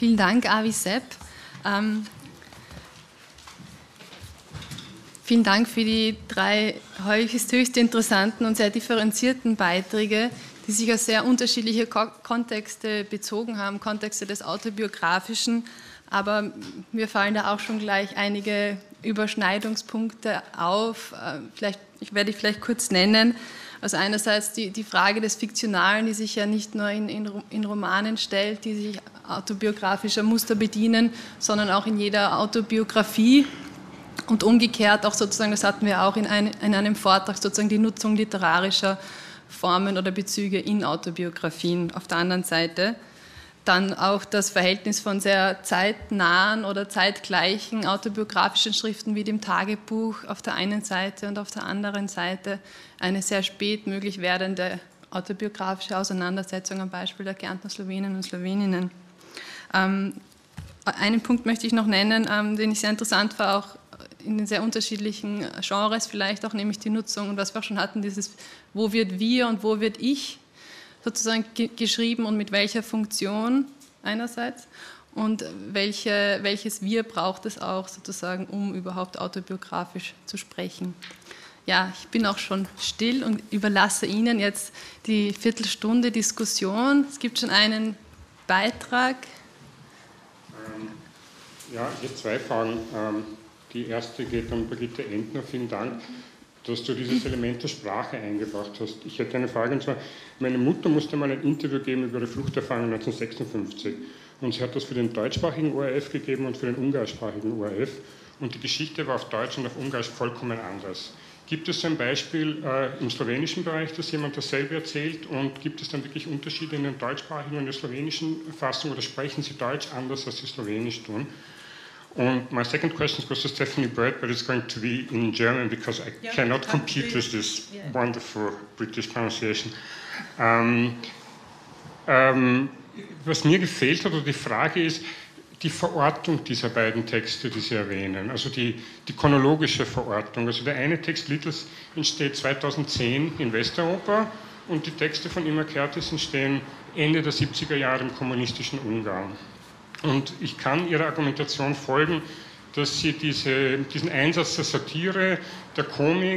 Vielen Dank, Avi Sepp. Vielen Dank für die 3 höchst interessanten und sehr differenzierten Beiträge, die sich auf sehr unterschiedliche Kontexte bezogen haben, Kontexte des Autobiografischen, aber mir fallen da auch schon gleich einige Überschneidungspunkte auf. Ich werde vielleicht kurz nennen. Also einerseits die Frage des Fiktionalen, die sich ja nicht nur in Romanen stellt, die sich autobiografischer Muster bedienen, sondern auch in jeder Autobiografie. Und umgekehrt auch sozusagen, das hatten wir auch in einem Vortrag, sozusagen die Nutzung literarischer Formen oder Bezüge in Autobiografien auf der anderen Seite. Dann auch das Verhältnis von sehr zeitnahen oder zeitgleichen autobiografischen Schriften wie dem Tagebuch auf der einen Seite und auf der anderen Seite eine sehr spät möglich werdende autobiografische Auseinandersetzung am Beispiel der Kärntner Slowenen und Sloweninnen. Einen Punkt möchte ich noch nennen, den ich sehr interessant war, auch in den sehr unterschiedlichen Genres vielleicht auch, nämlich die Nutzung, und was wir auch schon hatten, dieses wo wird wir und wo wird ich sozusagen geschrieben und mit welcher Funktion einerseits und welches Wir braucht es auch sozusagen, um überhaupt autobiografisch zu sprechen. Ja, ich bin auch schon still und überlasse Ihnen jetzt die Viertelstunde Diskussion. Es gibt schon einen Beitrag. Ja, ich habe 2 Fragen. Die erste geht an Brigitte Entner. Vielen Dank, dass du dieses Element der Sprache eingebracht hast. Ich hätte eine Frage, und zwar, meine Mutter musste mal ein Interview geben über ihre Fluchterfahrung 1956. Und sie hat das für den deutschsprachigen ORF gegeben und für den ungarischsprachigen ORF. Und die Geschichte war auf Deutsch und auf Ungarisch vollkommen anders. Gibt es ein Beispiel im slowenischen Bereich, dass jemand dasselbe erzählt? Und gibt es dann wirklich Unterschiede in den deutschsprachigen und der slowenischen Fassung? Oder sprechen sie Deutsch anders, als sie Slowenisch tun? And my second question goes to Stephanie Bird, but it's going to be in German because I cannot compete with this wonderful British pronunciation. Was mir gefehlt hat, oder die Frage ist, die Verortung dieser beiden Texte, die Sie erwähnen, also die chronologische Verortung. Also der eine Text, Littles, entsteht 2010 in Westeuropa und die Texte von Imre Kertész entstehen Ende der 70er Jahre im kommunistischen Ungarn. Und ich kann Ihrer Argumentation folgen, dass Sie diesen Einsatz der Satire, der Komik,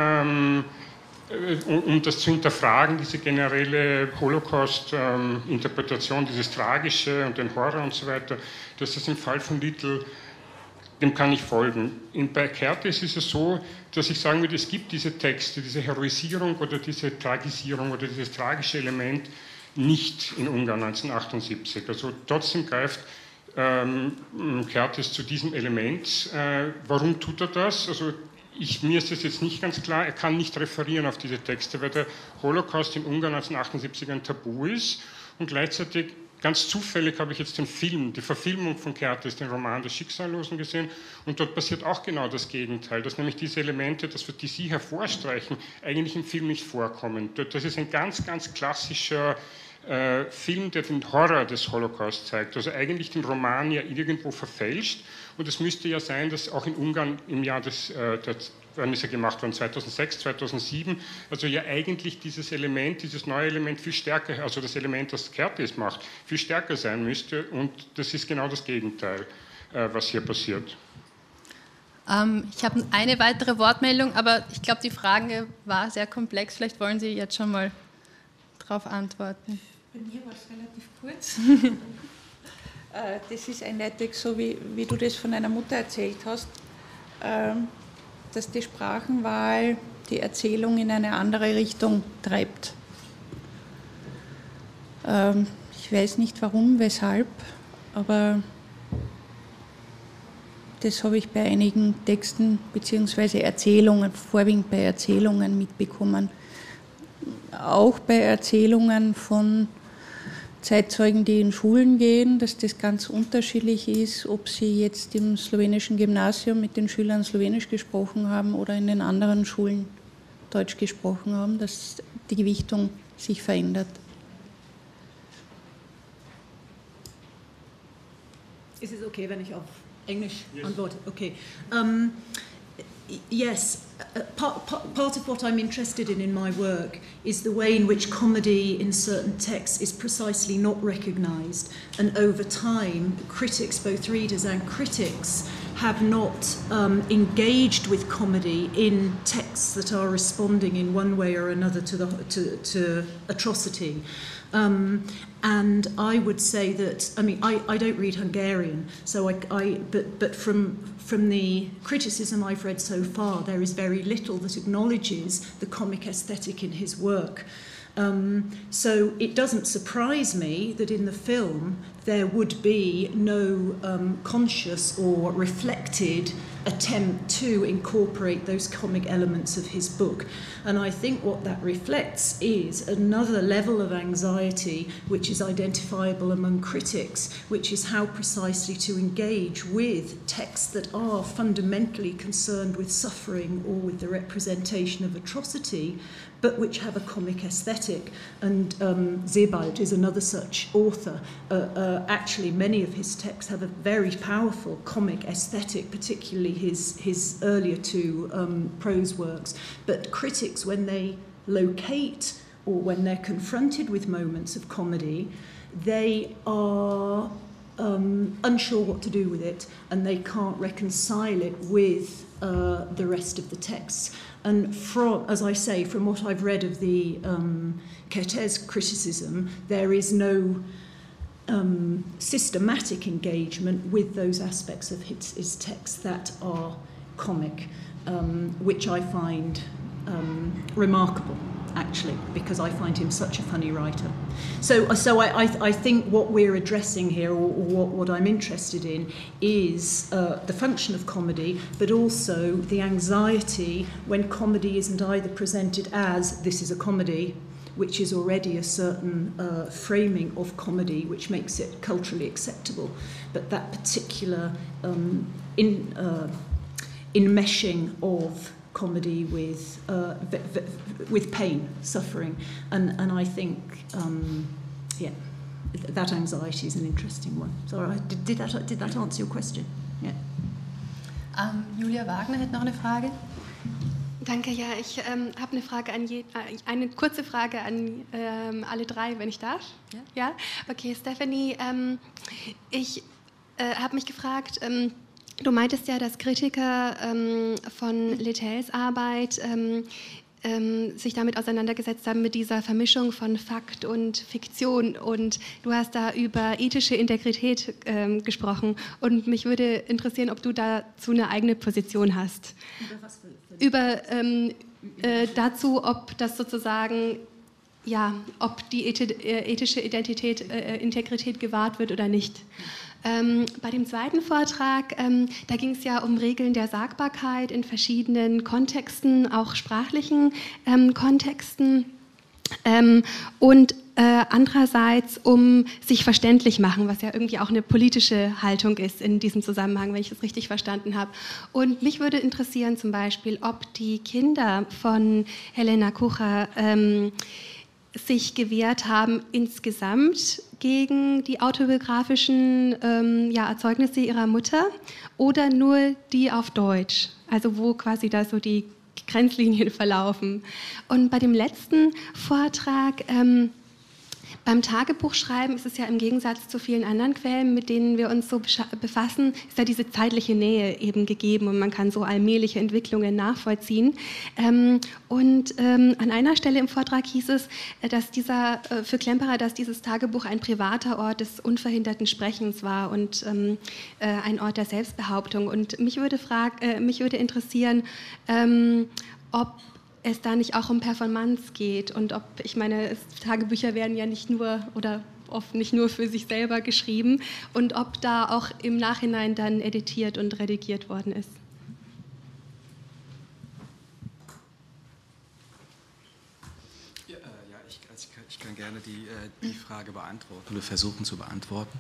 um das zu hinterfragen, diese generelle Holocaust-Interpretation, dieses Tragische und den Horror und so weiter, dass das im Fall von Little, dem kann ich folgen. Bei Kertész ist es so, dass ich sagen würde, es gibt diese Texte, diese Heroisierung oder diese Tragisierung oder dieses tragische Element nicht in Ungarn 1978. Also trotzdem greift Kertész zu diesem Element. Warum tut er das? Also mir ist das jetzt nicht ganz klar. Er kann nicht referieren auf diese Texte, weil der Holocaust in Ungarn 1978 ein Tabu ist und gleichzeitig ganz zufällig habe ich jetzt den Film, die Verfilmung von Kertész, den Roman der Schicksallosen gesehen und dort passiert auch genau das Gegenteil, dass nämlich diese Elemente, die Sie hervorstreichen, eigentlich im Film nicht vorkommen. Das ist ein ganz, ganz klassischer Film, der den Horror des Holocaust zeigt, also eigentlich den Roman ja irgendwo verfälscht und es müsste ja sein, dass auch in Ungarn im Jahr wann ist er gemacht worden, 2006, 2007, also ja eigentlich dieses Element, dieses neue Element viel stärker, also das Element, das Kertész macht, viel stärker sein müsste und das ist genau das Gegenteil, was hier passiert. Ich habe eine weitere Wortmeldung, aber ich glaube, die Frage war sehr komplex, vielleicht wollen Sie jetzt schon mal darauf antworten. Bei mir war es relativ kurz. Das ist eindeutig so, wie du das von deiner Mutter erzählt hast, dass die Sprachenwahl die Erzählung in eine andere Richtung treibt. Ich weiß nicht warum, weshalb, aber das habe ich bei einigen Texten bzw. Erzählungen, vorwiegend bei Erzählungen mitbekommen. Auch bei Erzählungen von Zeitzeugen, die in Schulen gehen, dass das ganz unterschiedlich ist, ob sie jetzt im slowenischen Gymnasium mit den Schülern Slowenisch gesprochen haben oder in den anderen Schulen Deutsch gesprochen haben, dass die Gewichtung sich verändert. Is it okay, wenn ich auf Englisch antworte? Okay. Yes, part of what I'm interested in my work is the way in which comedy in certain texts is precisely not recognised, and over time critics, both readers and critics, have not engaged with comedy in texts that are responding in one way or another to atrocity. And I would say that, I mean, I don't read Hungarian, so but from the criticism I've read so far, there is very little that acknowledges the comic aesthetic in his work. So it doesn't surprise me that in the film there would be no conscious or reflected attempt to incorporate those comic elements of his book. And I think what that reflects is another level of anxiety which is identifiable among critics, which is how precisely to engage with texts that are fundamentally concerned with suffering or with the representation of atrocity, but which have a comic aesthetic. And Sebald is another such author. Actually, many of his texts have a very powerful comic aesthetic, particularly his earlier two prose works. But critics, when they locate or when they're confronted with moments of comedy, they are unsure what to do with it, and they can't reconcile it with the rest of the texts. And from, as I say, from what I've read of the Kertész criticism, there is no systematic engagement with those aspects of his texts that are comic, which I find remarkable, actually, because I find him such a funny writer. So I think what we're addressing here, or what I'm interested in, is the function of comedy, but also the anxiety when comedy isn't either presented as this is a comedy, which is already a certain framing of comedy which makes it culturally acceptable, but that particular enmeshing of comedy with pain, suffering, and I think that anxiety is an interesting one. So did that answer your question? Yeah. Julia Wagner hat noch eine Frage. Danke, ja, ich habe eine Frage eine kurze Frage an alle drei, wenn ich darf. Ja? Okay, Stephanie, ich habe mich gefragt, du meintest ja, dass Kritiker von Littels Arbeit sich damit auseinandergesetzt haben, mit dieser Vermischung von Fakt und Fiktion, und du hast da über ethische Integrität gesprochen, und mich würde interessieren, ob du dazu eine eigene Position hast. Über was für dazu, ob das sozusagen, ja, ob die ethische Integrität gewahrt wird oder nicht. Bei dem zweiten Vortrag, da ging es ja um Regeln der Sagbarkeit in verschiedenen Kontexten, auch sprachlichen Kontexten, und andererseits um sich verständlich machen, was ja irgendwie auch eine politische Haltung ist in diesem Zusammenhang, wenn ich das richtig verstanden habe. Und mich würde interessieren zum Beispiel, ob die Kinder von Helena Kucher sich gewehrt haben insgesamt gegen die autobiografischen Erzeugnisse ihrer Mutter oder nur die auf Deutsch, also wo quasi da so die Grenzlinien verlaufen. Und bei dem letzten Vortrag, beim Tagebuchschreiben ist es ja im Gegensatz zu vielen anderen Quellen, mit denen wir uns so befassen, ist ja diese zeitliche Nähe eben gegeben und man kann so allmähliche Entwicklungen nachvollziehen. Und an einer Stelle im Vortrag hieß es, dass für Klemperer, dass dieses Tagebuch ein privater Ort des unverhinderten Sprechens war und ein Ort der Selbstbehauptung. Und mich würde interessieren, ob es da nicht auch um Performance geht und ob, ich meine, Tagebücher werden ja nicht nur oder oft nicht nur für sich selber geschrieben, und ob da auch im Nachhinein dann editiert und redigiert worden ist. Ich kann gerne die Frage beantworten oder versuchen zu beantworten.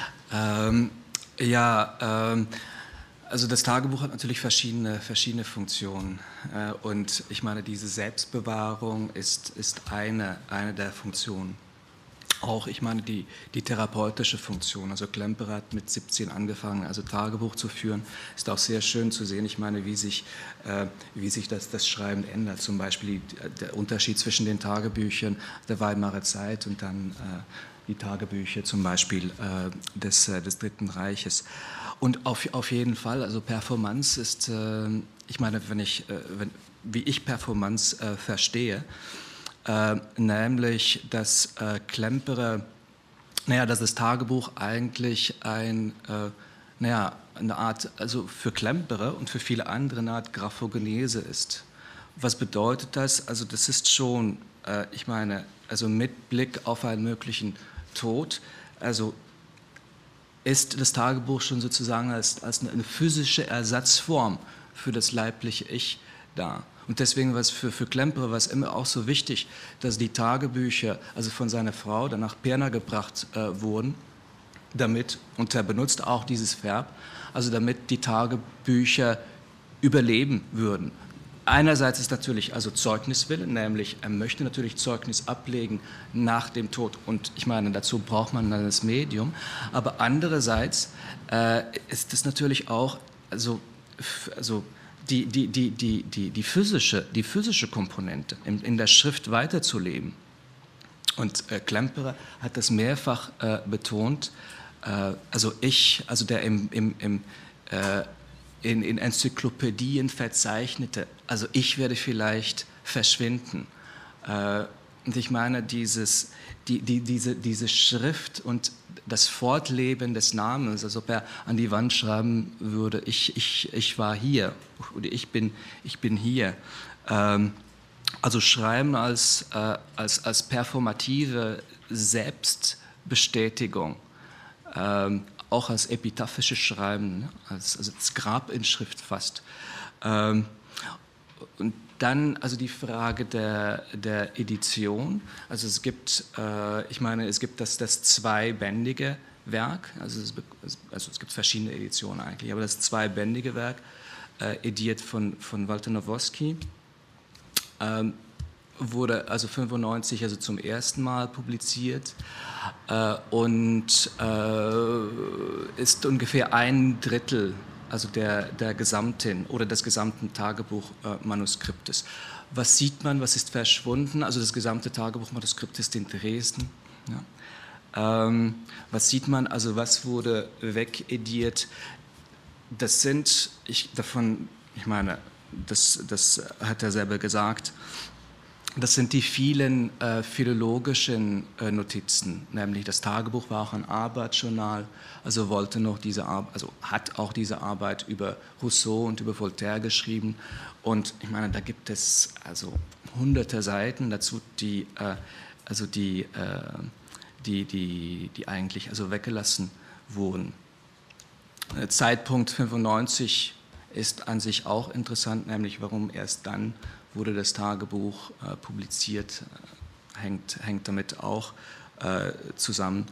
Also das Tagebuch hat natürlich verschiedene Funktionen, und ich meine, diese Selbstbewahrung ist eine der Funktionen. auch, ich meine, die therapeutische Funktion. Also Klemperer hat mit 17 angefangen, also Tagebuch zu führen. Ist auch sehr schön zu sehen, ich meine, wie sich das Schreiben ändert. Zum Beispiel der Unterschied zwischen den Tagebüchern der Weimarer Zeit und dann die Tagebücher zum Beispiel des Dritten Reiches. Und auf jeden Fall, also Performance ist, ich meine, wie ich Performance verstehe, nämlich dass Klemperer, dass das Tagebuch eigentlich eine Art, also für Klemperer und für viele andere eine Art Graphogenese ist. Was bedeutet das? Also das ist schon, ich meine, also mit Blick auf einen möglichen Tod, also ist das Tagebuch schon sozusagen als eine physische Ersatzform für das leibliche Ich da. Und deswegen war es für Klemperer war es immer auch so wichtig, dass die Tagebücher, also von seiner Frau, dann nach Pirna gebracht wurden, damit, und er benutzt auch dieses Verb, also damit die Tagebücher überleben würden. Einerseits ist natürlich also Zeugniswille, nämlich er möchte natürlich Zeugnis ablegen nach dem Tod und ich meine, dazu braucht man dann das Medium, aber andererseits ist es natürlich auch die physische Komponente in der Schrift weiterzuleben. Und Klemperer hat das mehrfach betont, der in Enzyklopädien verzeichnete, also ich werde vielleicht verschwinden. Und ich meine, diese Schrift und das Fortleben des Namens, als ob er an die Wand schreiben würde, ich war hier oder ich bin hier. Also Schreiben als performative Selbstbestätigung, auch als epitaphisches Schreiben, also das Grab in Schrift fast. Und dann also die Frage der Edition. Also es gibt, es gibt das zweibändige Werk, also es gibt verschiedene Editionen eigentlich, aber das zweibändige Werk, ediert von Walter Nowotny, wurde also 1995 also zum ersten Mal publiziert und ist ungefähr 1/3 also der gesamten oder des gesamten Tagebuchmanuskriptes. Was sieht man, was ist verschwunden? Also das gesamte Tagebuchmanuskript ist in Dresden. Ja. Was sieht man, also was wurde wegediert? Das sind, das hat er selber gesagt, das sind die vielen philologischen Notizen, nämlich das Tagebuch war auch ein Arbeitsjournal, also hat auch diese Arbeit über Rousseau und über Voltaire geschrieben. Und ich meine, da gibt es also hunderte Seiten dazu, die eigentlich also weggelassen wurden. Zeitpunkt 95 ist an sich auch interessant, nämlich warum erst dann wurde das Tagebuch publiziert, hängt damit auch zusammen.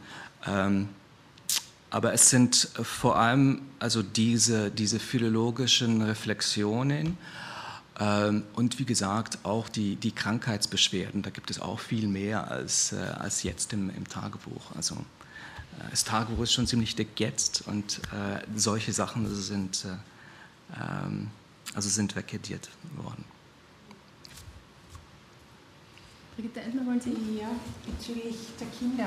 Aber es sind vor allem also diese philologischen Reflexionen und wie gesagt auch die Krankheitsbeschwerden. Da gibt es auch viel mehr als jetzt im Tagebuch. Also das Tagebuch ist schon ziemlich dick jetzt und solche Sachen sind wegediert worden. Brigitte Entner, wollen Sie? Ja, bezüglich der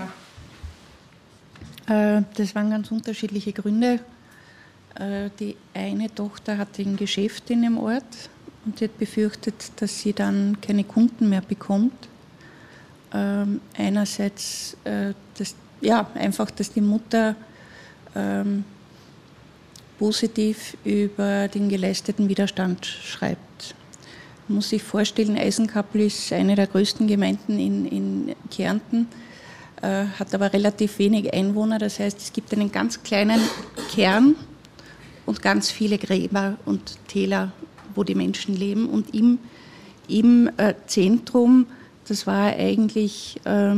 Kinder. Das waren ganz unterschiedliche Gründe. Die eine Tochter hatte ein Geschäft in dem Ort und sie hat befürchtet, dass sie dann keine Kunden mehr bekommt. Einerseits, dass die Mutter positiv über den geleisteten Widerstand schreibt. Man muss sich vorstellen, Eisenkappel ist eine der größten Gemeinden in Kärnten, hat aber relativ wenig Einwohner. Das heißt, es gibt einen ganz kleinen Kern und ganz viele Gräber und Täler, wo die Menschen leben. Und im Zentrum, das war eigentlich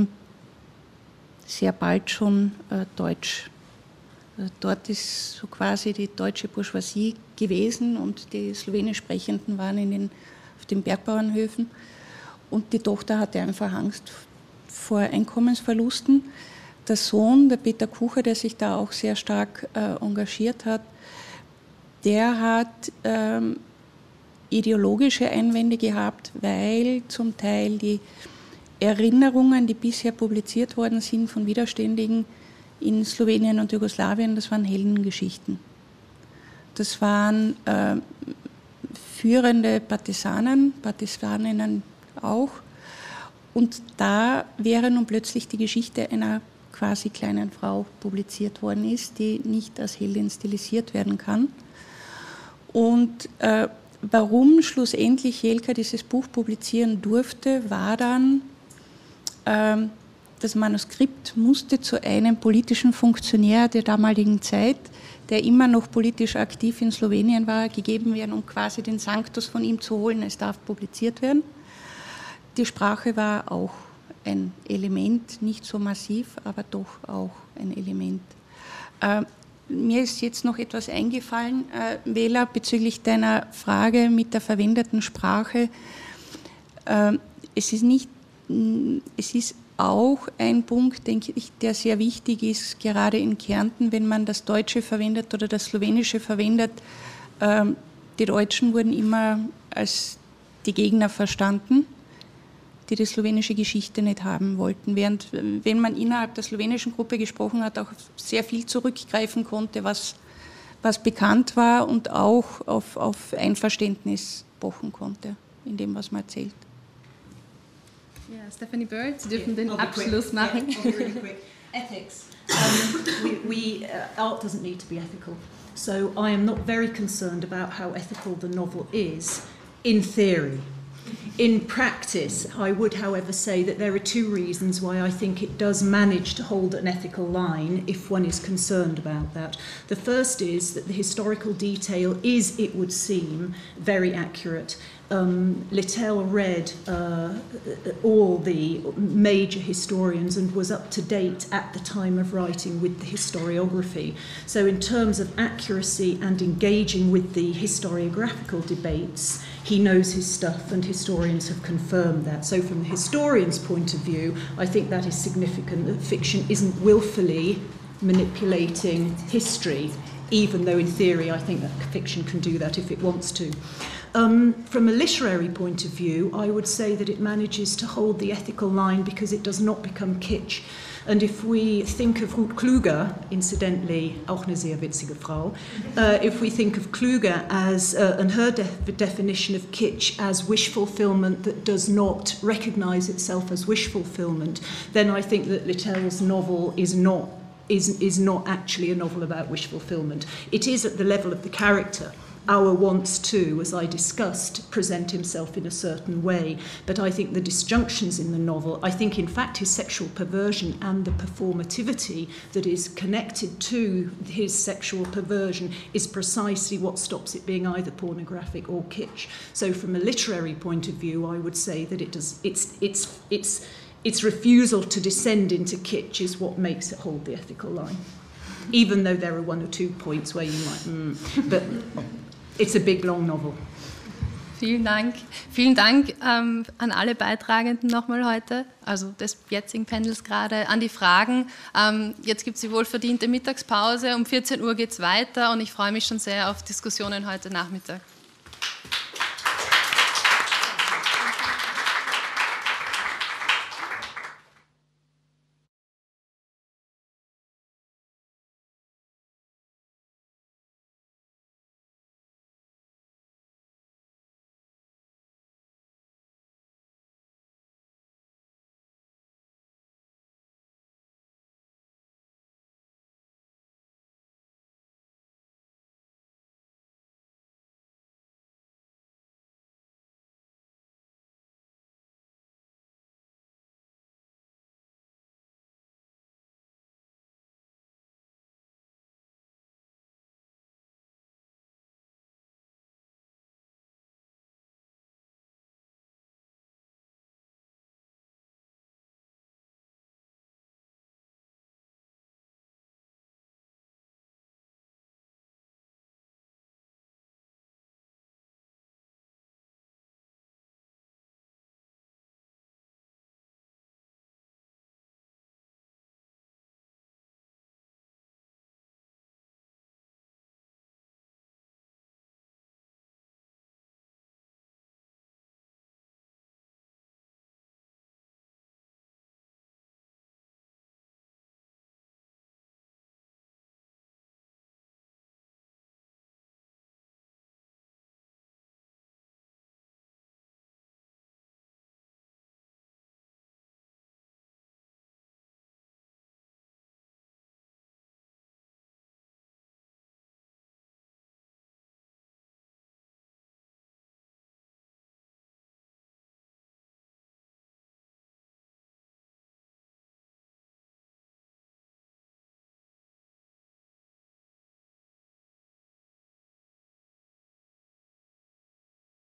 sehr bald schon deutsch. Also dort ist so quasi die deutsche Bourgeoisie gewesen und die slowenisch Sprechenden waren auf den Bergbauernhöfen. Und die Tochter hatte einfach Angst vor Einkommensverlusten. Der Sohn, der Peter Kucher, der sich da auch sehr stark engagiert hat, der hat ideologische Einwände gehabt, weil zum Teil die Erinnerungen, die bisher publiziert worden sind von Widerständigen in Slowenien und Jugoslawien, das waren Heldengeschichten. Das waren führende Partisaninnen auch. Und da wäre nun plötzlich die Geschichte einer quasi kleinen Frau publiziert worden ist, die nicht als Heldin stilisiert werden kann. Und warum schlussendlich Jelka dieses Buch publizieren durfte, war dann, das Manuskript musste zu einem politischen Funktionär der damaligen Zeit, der immer noch politisch aktiv in Slowenien war, gegeben werden, um quasi den Sanctus von ihm zu holen. Es darf publiziert werden. Die Sprache war auch ein Element, nicht so massiv, aber doch auch ein Element. Mir ist jetzt noch etwas eingefallen, Wela, bezüglich deiner Frage mit der verwendeten Sprache. Es ist auch ein Punkt, denke ich, der sehr wichtig ist, gerade in Kärnten, wenn man das Deutsche verwendet oder das Slowenische verwendet. Die Deutschen wurden immer als die Gegner verstanden, die slowenische Geschichte nicht haben wollten, während, wenn man innerhalb der slowenischen Gruppe gesprochen hat, auch sehr viel zurückgreifen konnte, was bekannt war und auch auf Einverständnis pochen konnte, in dem, was man erzählt. Ja, Stephanie Bird, Sie dürfen den Abschluss machen. Ethics. Art doesn't need to be ethical. So I am not very concerned about how ethical the novel is, in theory. In practice, I would, however, say that there are two reasons why I think it does manage to hold an ethical line if one is concerned about that. The first is that the historical detail is, it would seem, very accurate. Littell read all the major historians and was up to date at the time of writing with the historiography. So in terms of accuracy and engaging with the historiographical debates, he knows his stuff and historians have confirmed that. So from the historian's point of view, I think that is significant, that fiction isn't willfully manipulating history, even though in theory I think that fiction can do that if it wants to. From a literary point of view, I would say that it manages to hold the ethical line because it does not become kitsch. And if we think of Ruth Kluger, incidentally, auch eine sehr witzige Frau, if we think of Kluger as, and her definition of kitsch as wish fulfillment that does not recognise itself as wish fulfillment, then I think that Littell's novel is not actually a novel about wish fulfillment. It is at the level of the character. Our wants to, as I discussed, present himself in a certain way. But I think the disjunctions in the novel, I think in fact his sexual perversion and the performativity that is connected to his sexual perversion is precisely what stops it being either pornographic or kitsch. So from a literary point of view, I would say that its refusal to descend into kitsch is what makes it hold the ethical line. Even though there are one or two points where you might, but it's a big, long novel. Vielen Dank. Vielen Dank an alle Beitragenden nochmal heute, also des jetzigen Panels gerade, an die Fragen. Jetzt gibt es die wohlverdiente Mittagspause, um 14 Uhr geht es weiter und ich freue mich schon sehr auf Diskussionen heute Nachmittag.